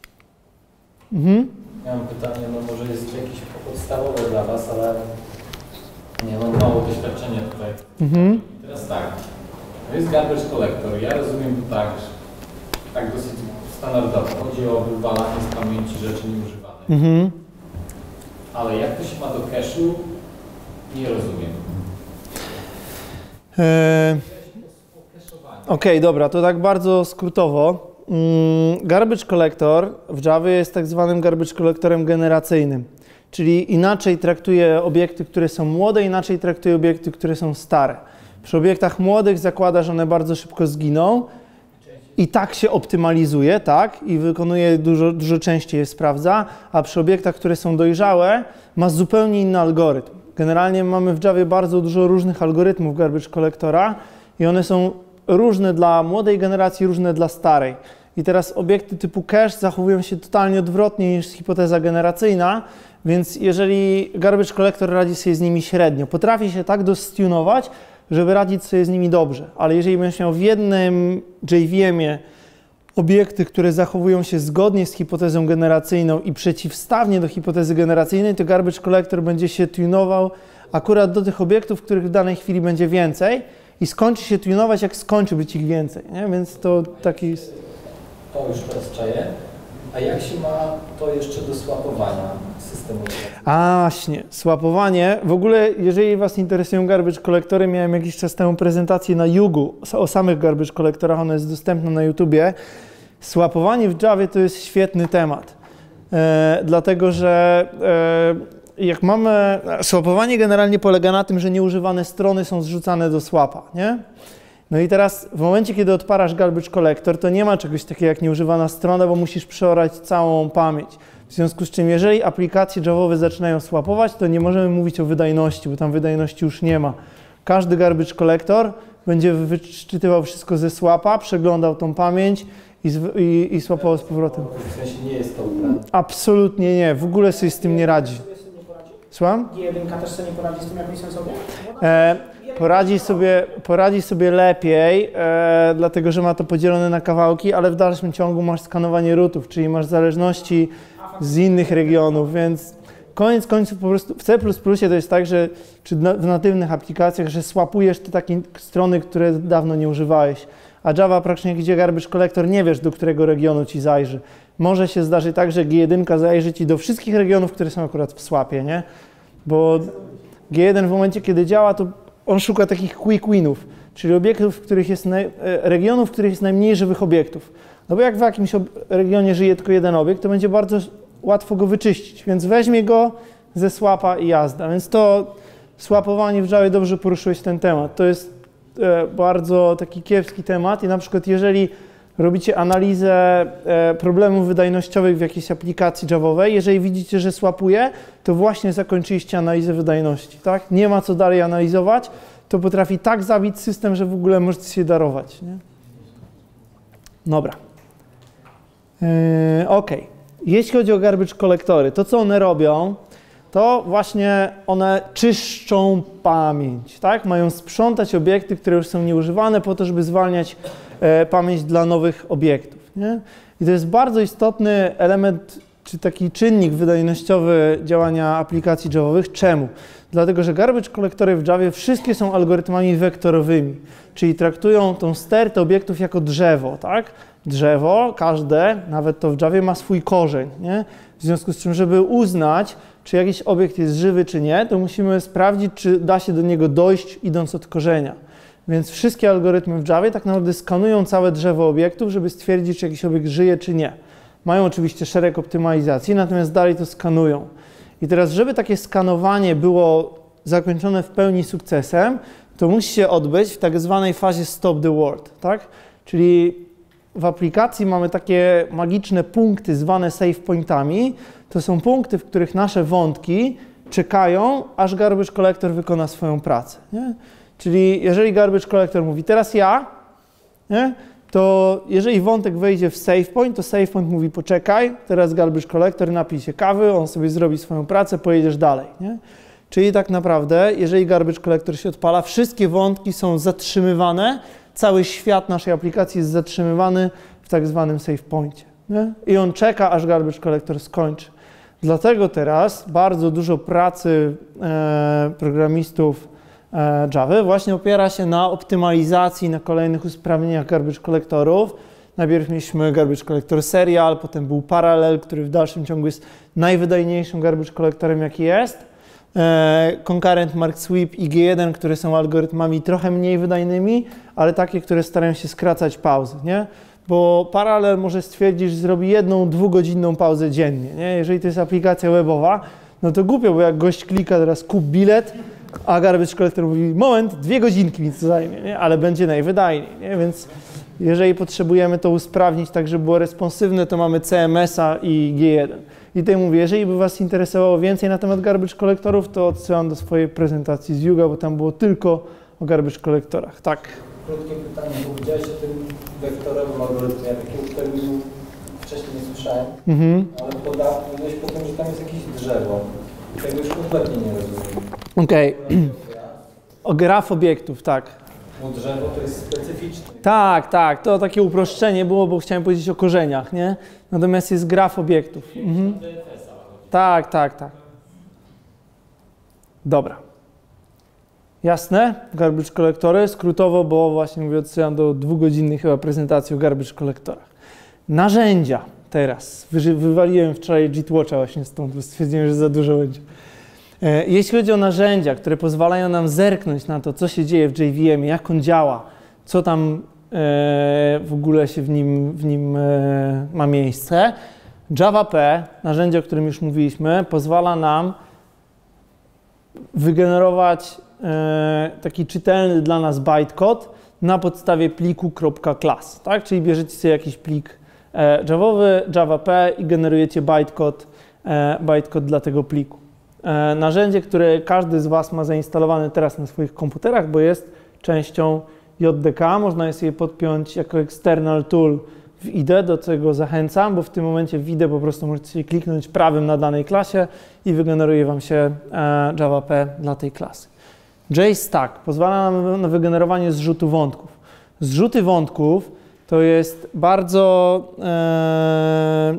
Mhm. Ja mam pytanie, no może jest jakieś podstawowe dla Was, ale nie mam mało doświadczenia tutaj. Mhm. Teraz tak, to jest garbage collector, ja rozumiem to tak, tak dosyć standardowo. Chodzi o wywalanie z pamięci rzeczy nieużywanych. Mhm. Ale jak to się ma do cache'u, nie rozumiem. E... Okej, okay, dobra, to tak bardzo skrótowo. Mm, garbage collector w Javie jest tak zwanym garbage collectorem generacyjnym, czyli inaczej traktuje obiekty, które są młode, inaczej traktuje obiekty, które są stare. Przy obiektach młodych zakłada, że one bardzo szybko zginą, i tak się optymalizuje, tak, i wykonuje dużo, dużo częściej je sprawdza, a przy obiektach, które są dojrzałe, ma zupełnie inny algorytm. Generalnie mamy w Javie bardzo dużo różnych algorytmów garbage collectora i one są różne dla młodej generacji, różne dla starej. I teraz obiekty typu cache zachowują się totalnie odwrotnie niż hipoteza generacyjna, więc jeżeli garbage collector radzi sobie z nimi średnio, potrafi się tak dostunować, żeby radzić sobie z nimi dobrze, ale jeżeli będziesz miał w jednym J V M-ie obiekty, które zachowują się zgodnie z hipotezą generacyjną i przeciwstawnie do hipotezy generacyjnej, to garbage collector będzie się tunował akurat do tych obiektów, których w danej chwili będzie więcej i skończy się tunować, jak skończy być ich więcej, nie? Więc to taki... To już teraz czaję. A jak się ma to jeszcze do swapowania systemu? A właśnie, swapowanie. W ogóle, jeżeli Was interesują garbage collectory, miałem jakiś czas temu prezentację na Yugu o samych garbage collectorach, ona jest dostępna na YouTubie. Swapowanie w Javie to jest świetny temat, e, dlatego że e, jak mamy... Swapowanie generalnie polega na tym, że nieużywane strony są zrzucane do swapa, nie? No i teraz w momencie, kiedy odpalasz garbage collector, to nie ma czegoś takiego jak nieużywana strona, bo musisz przeorać całą pamięć. W związku z czym, jeżeli aplikacje javowe zaczynają swapować, to nie możemy mówić o wydajności, bo tam wydajności już nie ma. Każdy garbage collector będzie wyczytywał wszystko ze swapa, przeglądał tą pamięć i, z, i, i swapował z powrotem. W sensie nie jest to ubrane. Absolutnie nie, w ogóle sobie z tym nie radzi. Słucham? G jeden też sobie nie poradzi z tym jakimś sobie? E, poradzi, sobie, poradzi sobie lepiej, e, dlatego że ma to podzielone na kawałki, ale w dalszym ciągu masz skanowanie rootów, czyli masz zależności z innych regionów, więc koniec końców po prostu w C plus plus to jest tak, że czy w natywnych aplikacjach, że swapujesz te takie strony, które dawno nie używałeś, a Java praktycznie jak idzie garbage collector, nie wiesz, do którego regionu ci zajrzy. Może się zdarzyć tak, że G jeden zajrzy ci do wszystkich regionów, które są akurat w swapie, nie? Bo G jeden w momencie, kiedy działa, to on szuka takich quick winów, czyli obiektów, w których jest naj, regionów, w których jest najmniej żywych obiektów. No bo jak w jakimś regionie żyje tylko jeden obiekt, to będzie bardzo łatwo go wyczyścić, więc weźmie go ze swapa i jazda. Więc to Swapowanie w Javie, dobrze poruszyłeś ten temat. To jest e, bardzo taki kiepski temat i na przykład jeżeli robicie analizę e, problemów wydajnościowych w jakiejś aplikacji javowej, jeżeli widzicie, że swapuje, to właśnie zakończyliście analizę wydajności, tak? Nie ma co dalej analizować, to potrafi tak zabić system, że w ogóle możecie się darować, nie? Dobra. Yy, ok. Jeśli chodzi o garbage collectory, to co one robią, to właśnie one czyszczą pamięć, tak? Mają sprzątać obiekty, które już są nieużywane po to, żeby zwalniać e, pamięć dla nowych obiektów, nie? I to jest bardzo istotny element, czy taki czynnik wydajnościowy działania aplikacji javowych. Czemu? Dlatego, że garbage collectory w Javie wszystkie są algorytmami wektorowymi, czyli traktują tą stertę obiektów jako drzewo, tak? Drzewo, każde, nawet to w Javie ma swój korzeń, nie? W związku z czym, żeby uznać, czy jakiś obiekt jest żywy, czy nie, to musimy sprawdzić, czy da się do niego dojść, idąc od korzenia. Więc wszystkie algorytmy w Javie tak naprawdę skanują całe drzewo obiektów, żeby stwierdzić, czy jakiś obiekt żyje, czy nie. Mają oczywiście szereg optymalizacji, natomiast dalej to skanują. I teraz, żeby takie skanowanie było zakończone w pełni sukcesem, to musi się odbyć w tak zwanej fazie stop the world, tak? Czyli w aplikacji mamy takie magiczne punkty zwane save pointami. To są punkty, w których nasze wątki czekają, aż garbage collector wykona swoją pracę, nie? Czyli jeżeli garbage collector mówi teraz ja, nie? To jeżeli wątek wejdzie w save point, to save point mówi poczekaj, teraz garbage collector napij się kawy, on sobie zrobi swoją pracę, pojedziesz dalej, nie? Czyli tak naprawdę, jeżeli garbage collector się odpala, wszystkie wątki są zatrzymywane, cały świat naszej aplikacji jest zatrzymywany w tak zwanym save poincie, nie? I on czeka, aż garbage collector skończy. Dlatego teraz bardzo dużo pracy e, programistów e, Java właśnie opiera się na optymalizacji, na kolejnych usprawnieniach garbage collectorów. Najpierw mieliśmy garbage collector serial, potem był parallel, który w dalszym ciągu jest najwydajniejszym garbage collectorem, jaki jest. E, concurrent mark sweep i G jeden, które są algorytmami trochę mniej wydajnymi, ale takie, które starają się skracać pauzy, nie? Bo parallel może stwierdzić, że zrobi jedną dwugodzinną pauzę dziennie, nie? Jeżeli to jest aplikacja webowa, no to głupio, bo jak gość klika teraz kup bilet, a garbage collector mówi moment, dwie godzinki mi to zajmie, nie? Ale będzie najwydajniej, nie? Więc jeżeli potrzebujemy to usprawnić tak, żeby było responsywne, to mamy C M S a i G jeden. I tutaj mówię, jeżeli by Was interesowało więcej na temat garbage collectorów, to odsyłam do swojej prezentacji z Yuga, bo tam było tylko o garbage collectorach. Tak. Krótkie pytanie, bo powiedziałeś o tym wektorowym algorytmie. Ja takiego terminu wcześniej nie słyszałem, mhm. ale podałeś po tym, że tam jest jakieś drzewo. I tego już kompletnie nie rozumiem. Okej. Okay. O graf obiektów, tak. Bo drzewo to jest specyficzne. Tak, tak. To takie uproszczenie było, bo chciałem powiedzieć o korzeniach, nie? Natomiast jest graf obiektów. Mhm. Tak, tak, tak. Dobra. Jasne? Garbage collectory. Skrótowo, bo właśnie mówię, odsyłam do dwugodzinnej chyba prezentacji o garbage collectorach. Narzędzia teraz. Wy, wywaliłem wczoraj JIT-Watcha właśnie stąd, bo stwierdziłem, że za dużo będzie. E, jeśli chodzi o narzędzia, które pozwalają nam zerknąć na to, co się dzieje w J V M, jak on działa, co tam e, w ogóle się w nim, w nim e, ma miejsce, Java P, narzędzie, o którym już mówiliśmy, pozwala nam wygenerować e, taki czytelny dla nas bytecode na podstawie pliku .class, tak? Czyli bierzecie sobie jakiś plik e, javowy, Java P i generujecie bytecode, e, bytecode dla tego pliku. E, narzędzie, które każdy z Was ma zainstalowane teraz na swoich komputerach, bo jest częścią J D K, można je sobie podpiąć jako external tool w I D E, do czego zachęcam, bo w tym momencie w I D E po prostu możecie sobie kliknąć prawym na danej klasie i wygeneruje Wam się e, Java P dla tej klasy. JStack pozwala nam na wygenerowanie zrzutu wątków. Zrzuty wątków to jest bardzo e,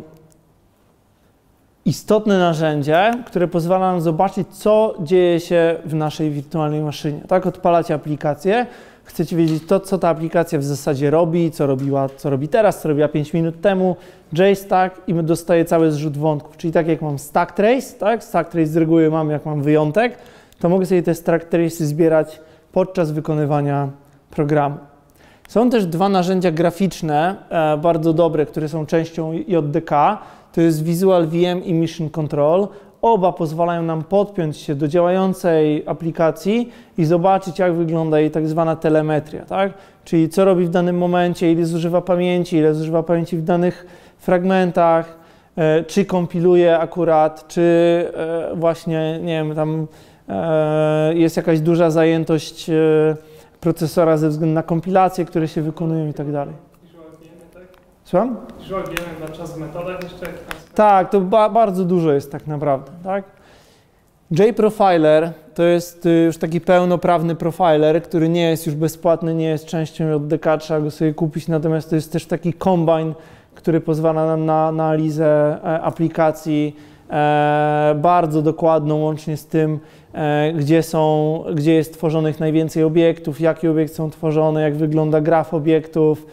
istotne narzędzie, które pozwala nam zobaczyć, co dzieje się w naszej wirtualnej maszynie. Tak, odpalacie aplikację, chcecie wiedzieć to, co ta aplikacja w zasadzie robi, co robiła, co robi teraz, co robiła pięć minut temu, JStack i dostaje cały zrzut wątków. Czyli tak jak mam stack trace, tak, stack trace z reguły mam, jak mam wyjątek, to mogę sobie te stack trace'y zbierać podczas wykonywania programu. Są też dwa narzędzia graficzne, e, bardzo dobre, które są częścią J D K. To jest Visual V M i Mission Control. Oba pozwalają nam podpiąć się do działającej aplikacji i zobaczyć, jak wygląda jej tak zwana telemetria, tak? Czyli co robi w danym momencie, ile zużywa pamięci, ile zużywa pamięci w danych fragmentach, e, czy kompiluje akurat, czy e, właśnie, nie wiem, tam e, jest jakaś duża zajętość e, procesora ze względu na kompilacje, które się wykonują i tak dalej. Słucham? Visual G M na czas w metodach jeszcze? Tak, to ba bardzo dużo jest tak naprawdę, tak? JProfiler to jest już taki pełnoprawny profiler, który nie jest już bezpłatny, nie jest częścią J D K, trzeba go sobie kupić, natomiast to jest też taki combine, który pozwala nam na analizę aplikacji e, bardzo dokładną, łącznie z tym, e, gdzie są, gdzie jest tworzonych najwięcej obiektów, jakie obiekty są tworzone, jak wygląda graf obiektów,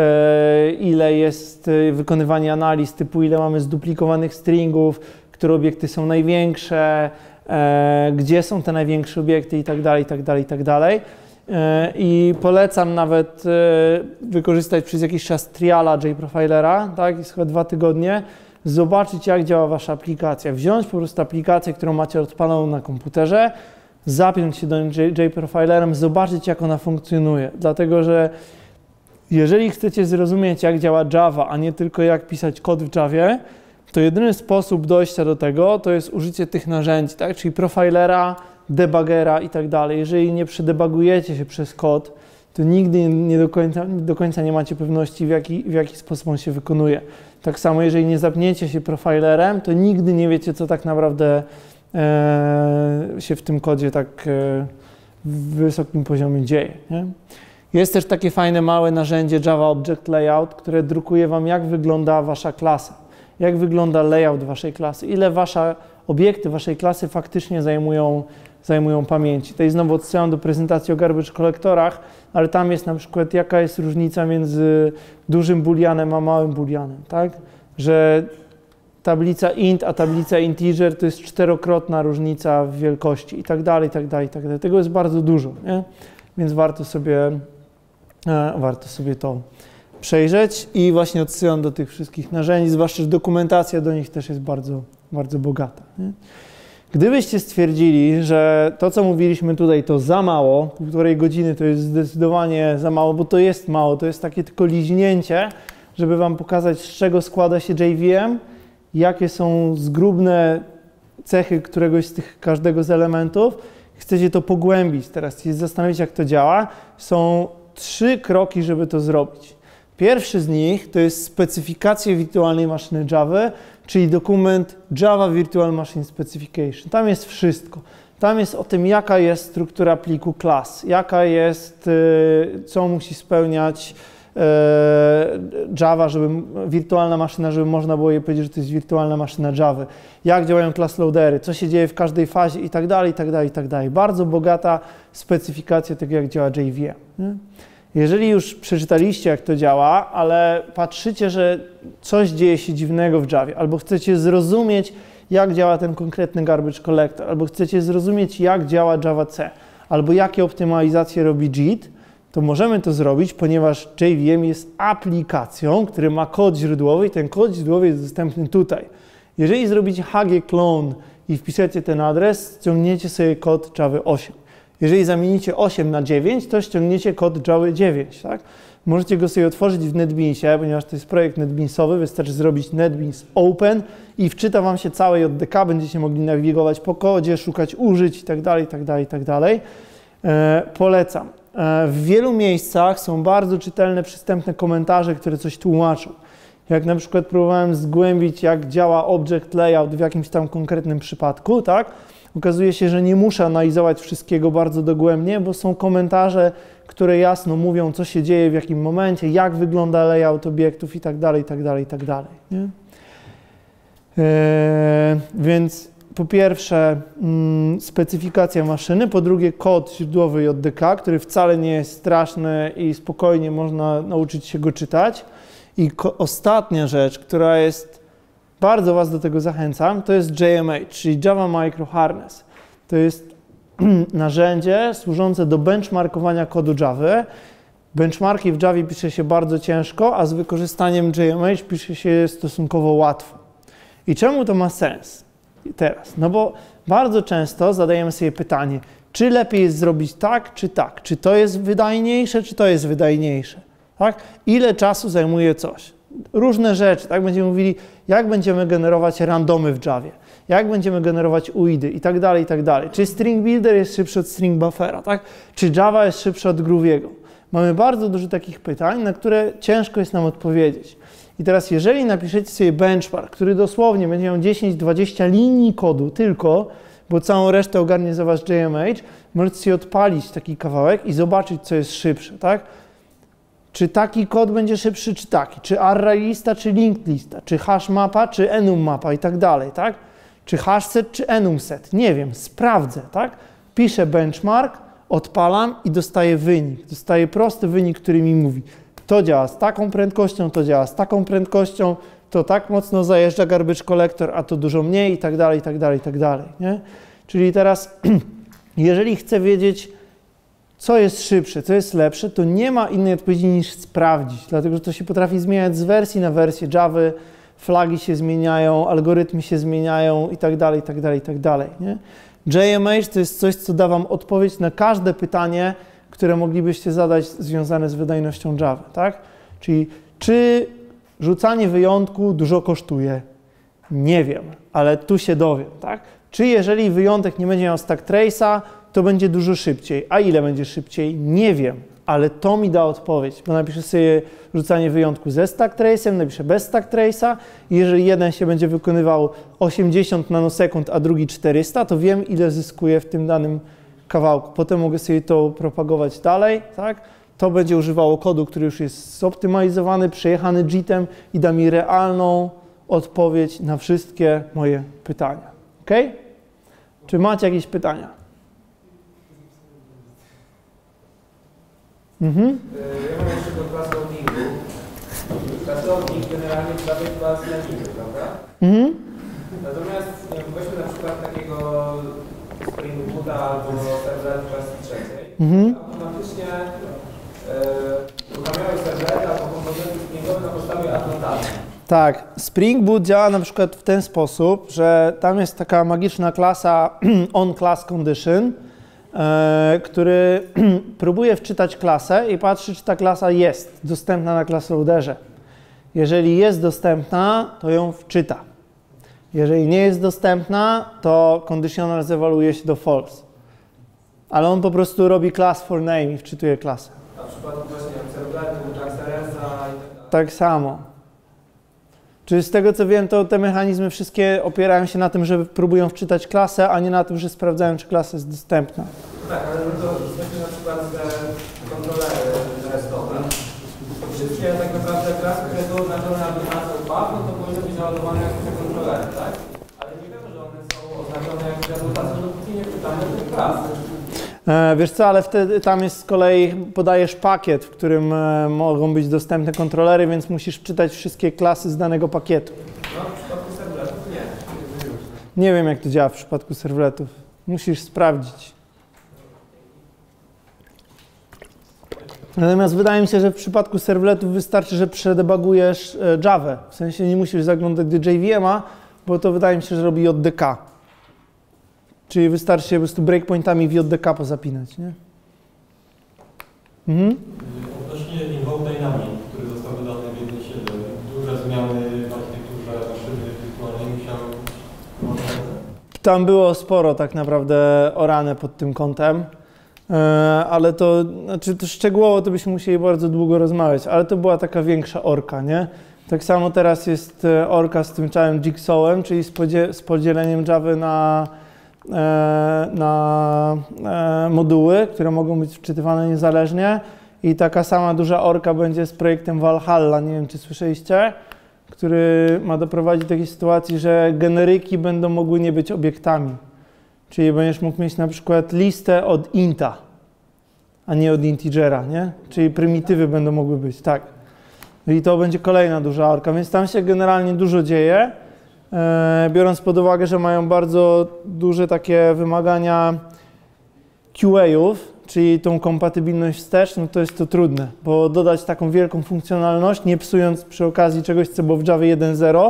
ile jest wykonywania analiz, typu ile mamy zduplikowanych stringów, które obiekty są największe, gdzie są te największe obiekty i tak dalej, i tak dalej, i tak dalej. I polecam nawet wykorzystać przez jakiś czas triala JProfilera, tak, jest chyba dwa tygodnie, zobaczyć, jak działa wasza aplikacja, wziąć po prostu aplikację, którą macie odpaloną na komputerze, zapiąć się do JProfilerem, zobaczyć, jak ona funkcjonuje, dlatego że jeżeli chcecie zrozumieć, jak działa Java, a nie tylko jak pisać kod w Javie, to jedyny sposób dojścia do tego to jest użycie tych narzędzi, tak? Czyli profilera, debugera i tak dalej. Jeżeli nie przedebugujecie się przez kod, to nigdy nie do końca, do końca nie macie pewności, w jaki, w jaki sposób on się wykonuje. Tak samo, jeżeli nie zapniecie się profilerem, to nigdy nie wiecie, co tak naprawdę e, się w tym kodzie tak e, w wysokim poziomie dzieje, nie? Jest też takie fajne małe narzędzie Java Object Layout, które drukuje wam, jak wygląda wasza klasa, jak wygląda layout waszej klasy, ile wasze obiekty waszej klasy faktycznie zajmują, zajmują pamięci. Tutaj znowu odsyłam do prezentacji o garbage collectorach, ale tam jest na przykład, jaka jest różnica między dużym booleanem a małym booleanem, tak? Że tablica int a tablica integer to jest czterokrotna różnica w wielkości i tak dalej, i tak dalej, i tak dalej. Tego jest bardzo dużo, nie? Więc warto sobie, e, warto sobie to przejrzeć i właśnie odsyłam do tych wszystkich narzędzi, zwłaszcza, że dokumentacja do nich też jest bardzo, bardzo bogata, nie? Gdybyście stwierdzili, że to, co mówiliśmy tutaj, to za mało, półtorej godziny to jest zdecydowanie za mało, bo to jest mało, to jest takie tylko liźnięcie, żeby wam pokazać, z czego składa się J V M, jakie są zgrubne cechy któregoś z tych, każdego z elementów, chcecie to pogłębić teraz, się zastanowić, jak to działa, są trzy kroki, żeby to zrobić. Pierwszy z nich to jest specyfikacja wirtualnej maszyny Java, czyli dokument Java Virtual Machine Specification. Tam jest wszystko. Tam jest o tym, jaka jest struktura pliku klas, jaka jest, co musi spełniać Java, żeby wirtualna maszyna, żeby można było jej powiedzieć, że to jest wirtualna maszyna Java, jak działają class loadery, co się dzieje w każdej fazie i tak dalej, i tak dalej, i tak dalej. Bardzo bogata specyfikacja tego, jak działa J V M. Nie? Jeżeli już przeczytaliście, jak to działa, ale patrzycie, że coś dzieje się dziwnego w Javie, albo chcecie zrozumieć, jak działa ten konkretny garbage collector, albo chcecie zrozumieć, jak działa Java C, albo jakie optymalizacje robi J I T, to możemy to zrobić, ponieważ J V M jest aplikacją, która ma kod źródłowy i ten kod źródłowy jest dostępny tutaj. Jeżeli zrobicie H G clone i wpiszecie ten adres, ściągniecie sobie kod Java osiem. Jeżeli zamienicie osiem na dziewięć, to ściągniecie kod Java dziewięć, tak? Możecie go sobie otworzyć w NetBeansie, ponieważ to jest projekt NetBeansowy, wystarczy zrobić NetBeans Open i wczyta wam się całe J D K, będziecie mogli nawigować po kodzie, szukać użyć i tak dalej, i tak dalej, i tak dalej. E, polecam. E, w wielu miejscach są bardzo czytelne, przystępne komentarze, które coś tłumaczą. Jak na przykład próbowałem zgłębić, jak działa Object Layout w jakimś tam konkretnym przypadku, tak? Okazuje się, że nie muszę analizować wszystkiego bardzo dogłębnie, bo są komentarze, które jasno mówią, co się dzieje w jakim momencie, jak wygląda layout obiektów i tak dalej, i tak dalej, i tak dalej. Nie? Eee, więc po pierwsze mm, specyfikacja maszyny, po drugie kod źródłowy J D K, który wcale nie jest straszny i spokojnie można nauczyć się go czytać. I ostatnia rzecz, która jest, bardzo was do tego zachęcam, to jest J M H, czyli Java Micro Harness. To jest narzędzie służące do benchmarkowania kodu Java. Benchmarki w Javie pisze się bardzo ciężko, a z wykorzystaniem J M H pisze się stosunkowo łatwo. I czemu to ma sens? teraz? No bo bardzo często zadajemy sobie pytanie, czy lepiej jest zrobić tak, czy tak? Czy to jest wydajniejsze, czy to jest wydajniejsze? Tak? Ile czasu zajmuje coś? Różne rzeczy, tak? Będziemy mówili, jak będziemy generować randomy w Javie, jak będziemy generować U I D y i tak dalej, i tak dalej. Czy string builder jest szybszy od string buffera, tak? Czy Java jest szybsza od Grooviego? Mamy bardzo dużo takich pytań, na które ciężko jest nam odpowiedzieć. I teraz, jeżeli napiszecie sobie benchmark, który dosłownie będzie miał dziesięć dwadzieścia linii kodu tylko, bo całą resztę ogarnie za was J M H, możecie sobie odpalić taki kawałek i zobaczyć, co jest szybsze, tak? Czy taki kod będzie szybszy, czy taki? Czy array lista, czy linked lista? Czy hash mapa, czy enum mapa i tak dalej, tak? Czy hash set, czy enum set? Nie wiem, sprawdzę, tak? Piszę benchmark, odpalam i dostaję wynik. Dostaję prosty wynik, który mi mówi, to działa z taką prędkością, to działa z taką prędkością, to tak mocno zajeżdża garbage collector, a to dużo mniej i tak dalej, i tak dalej, i tak dalej, nie? Czyli teraz, jeżeli chcę wiedzieć, co jest szybsze, co jest lepsze, to nie ma innej odpowiedzi niż sprawdzić, dlatego że to się potrafi zmieniać z wersji na wersję Java, flagi się zmieniają, algorytmy się zmieniają i tak dalej, i tak dalej, i tak dalej, nie? J M H to jest coś, co da wam odpowiedź na każde pytanie, które moglibyście zadać związane z wydajnością Java, tak? Czyli czy rzucanie wyjątku dużo kosztuje? Nie wiem, ale tu się dowiem, tak? Czy jeżeli wyjątek nie będzie miał stack trace'a, to będzie dużo szybciej. A ile będzie szybciej? Nie wiem, ale to mi da odpowiedź, bo napiszę sobie rzucanie wyjątku ze stack trace'em, napiszę bez stack trace'a i jeżeli jeden się będzie wykonywał osiemdziesiąt nanosekund, a drugi czterysta, to wiem, ile zyskuję w tym danym kawałku. Potem mogę sobie to propagować dalej, tak? To będzie używało kodu, który już jest zoptymalizowany, przejechany jitem i da mi realną odpowiedź na wszystkie moje pytania. Ok? Czy macie jakieś pytania? Mhm. Ja mam jeszcze do class loadingu. Class loading generalnie prawie chyba z leniwy, prawda? Mhm. Natomiast nie wiem, weźmy na przykład takiego Spring Boota albo serwer klasy trzeciej. Mhm. Automatycznie e, uruchamiają serwery albo komponenty springowe na podstawie adnotacji. Tak, Spring Boot działa na przykład w ten sposób, że tam jest taka magiczna klasa onClassCondition, e, który próbuje wczytać klasę i patrzy, czy ta klasa jest dostępna na classloaderze. Jeżeli jest dostępna, to ją wczyta. Jeżeli nie jest dostępna, to conditional zewaluuje się do false. Ale on po prostu robi class for name i wczytuje klasę. Na przykład właśnie serwery, Jaxeresa i tak dalej. Tak samo. Czyli z tego co wiem, to te mechanizmy wszystkie opierają się na tym, że próbują wczytać klasę, a nie na tym, że sprawdzają, czy klasa jest dostępna. Tak, ale no to weźmy na przykład te kontrolery restowe. Wszystkie tak naprawdę klasy, które są oznaczone adnotacją path, no to powinny być załadowane jako te kontrolery, tak? Ale nie wiemy, że one są oznaczone jako adnotacją, dopóki nie wczytamy tych klas. E, wiesz co, ale wtedy tam jest z kolei, podajesz pakiet, w którym e, mogą być dostępne kontrolery, więc musisz wczytać wszystkie klasy z danego pakietu. No, w przypadku serwletów nie. Nie wiem, jak to działa w przypadku serwletów. Musisz sprawdzić. Natomiast wydaje mi się, że w przypadku serwletów wystarczy, że przedebagujesz Javę. W sensie nie musisz zaglądać do J V M-a, bo to wydaje mi się, że robi J D K. Czyli wystarczy się po prostu breakpointami w J D K pozapinać, nie? Mhm. Odnośnie Invoke Dynamic, który został wydany w jeden siedem, duże zmiany w architekturze maszyny wirtualnej musiały być. Tam było sporo tak naprawdę orane pod tym kątem, ale to, znaczy to szczegółowo to byśmy musieli bardzo długo rozmawiać, ale to była taka większa orka, nie? Tak samo teraz jest orka z tym całym Jigsawem, czyli z, podzie z podzieleniem Java na na moduły, które mogą być wczytywane niezależnie i taka sama duża orka będzie z projektem Valhalla, nie wiem czy słyszeliście, który ma doprowadzić do takiej sytuacji, że generyki będą mogły nie być obiektami. Czyli będziesz mógł mieć na przykład listę od inta, a nie od integera, nie? Czyli prymitywy będą mogły być, tak. I to będzie kolejna duża orka, więc tam się generalnie dużo dzieje. Biorąc pod uwagę, że mają bardzo duże takie wymagania Q A-ów, czyli tą kompatybilność wstecz, no to jest to trudne, bo dodać taką wielką funkcjonalność, nie psując przy okazji czegoś, co było w Java jeden zero,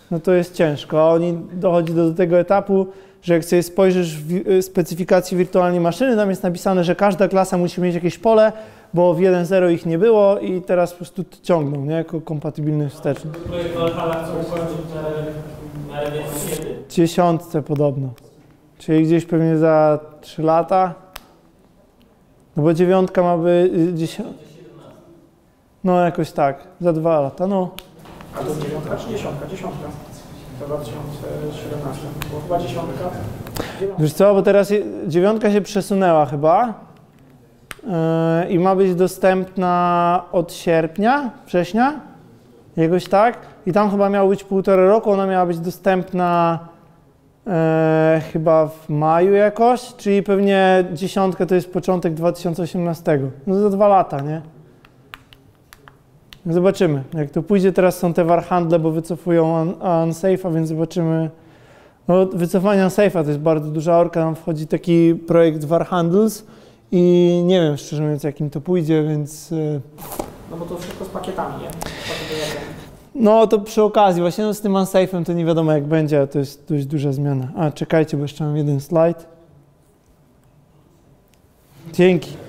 no to jest ciężko. A oni dochodzi do, do tego etapu, że jak sobie spojrzysz w specyfikacji wirtualnej maszyny, tam jest napisane, że każda klasa musi mieć jakieś pole, bo w jeden zero ich nie było i teraz po prostu to ciągną, nie? Jako kompatybilność wsteczną. Projekt Valhalla chcą ukończyć na R kiedy? Dziesiątce podobno. Czyli gdzieś pewnie za trzy lata. No bo dziewiątka ma być... Dziesią... No jakoś tak, za dwa lata, no. A to dziewiątka czy dziesiątka? Dziesiątka. To dwa tysiące siedemnaście. Bo chyba dziesiątka. Wiesz co, bo teraz je, dziewiątka się przesunęła chyba yy, i ma być dostępna od sierpnia, września, jakoś tak. I tam chyba miało być półtora roku, ona miała być dostępna yy, chyba w maju jakoś, czyli pewnie dziesiątka to jest początek dwa tysiące osiemnastego. No za dwa lata, nie? Zobaczymy, jak to pójdzie. Teraz są te warhandle, bo wycofują un, unsafe'a, więc zobaczymy. No, wycofanie unsafe'a to jest bardzo duża orka, tam wchodzi taki projekt warhandles i nie wiem szczerze mówiąc, jakim to pójdzie, więc... No bo to wszystko z pakietami, nie? No to przy okazji, właśnie no, z tym unsafe'em to nie wiadomo jak będzie, ale to jest dość duża zmiana. A czekajcie, bo jeszcze mam jeden slajd. Dzięki.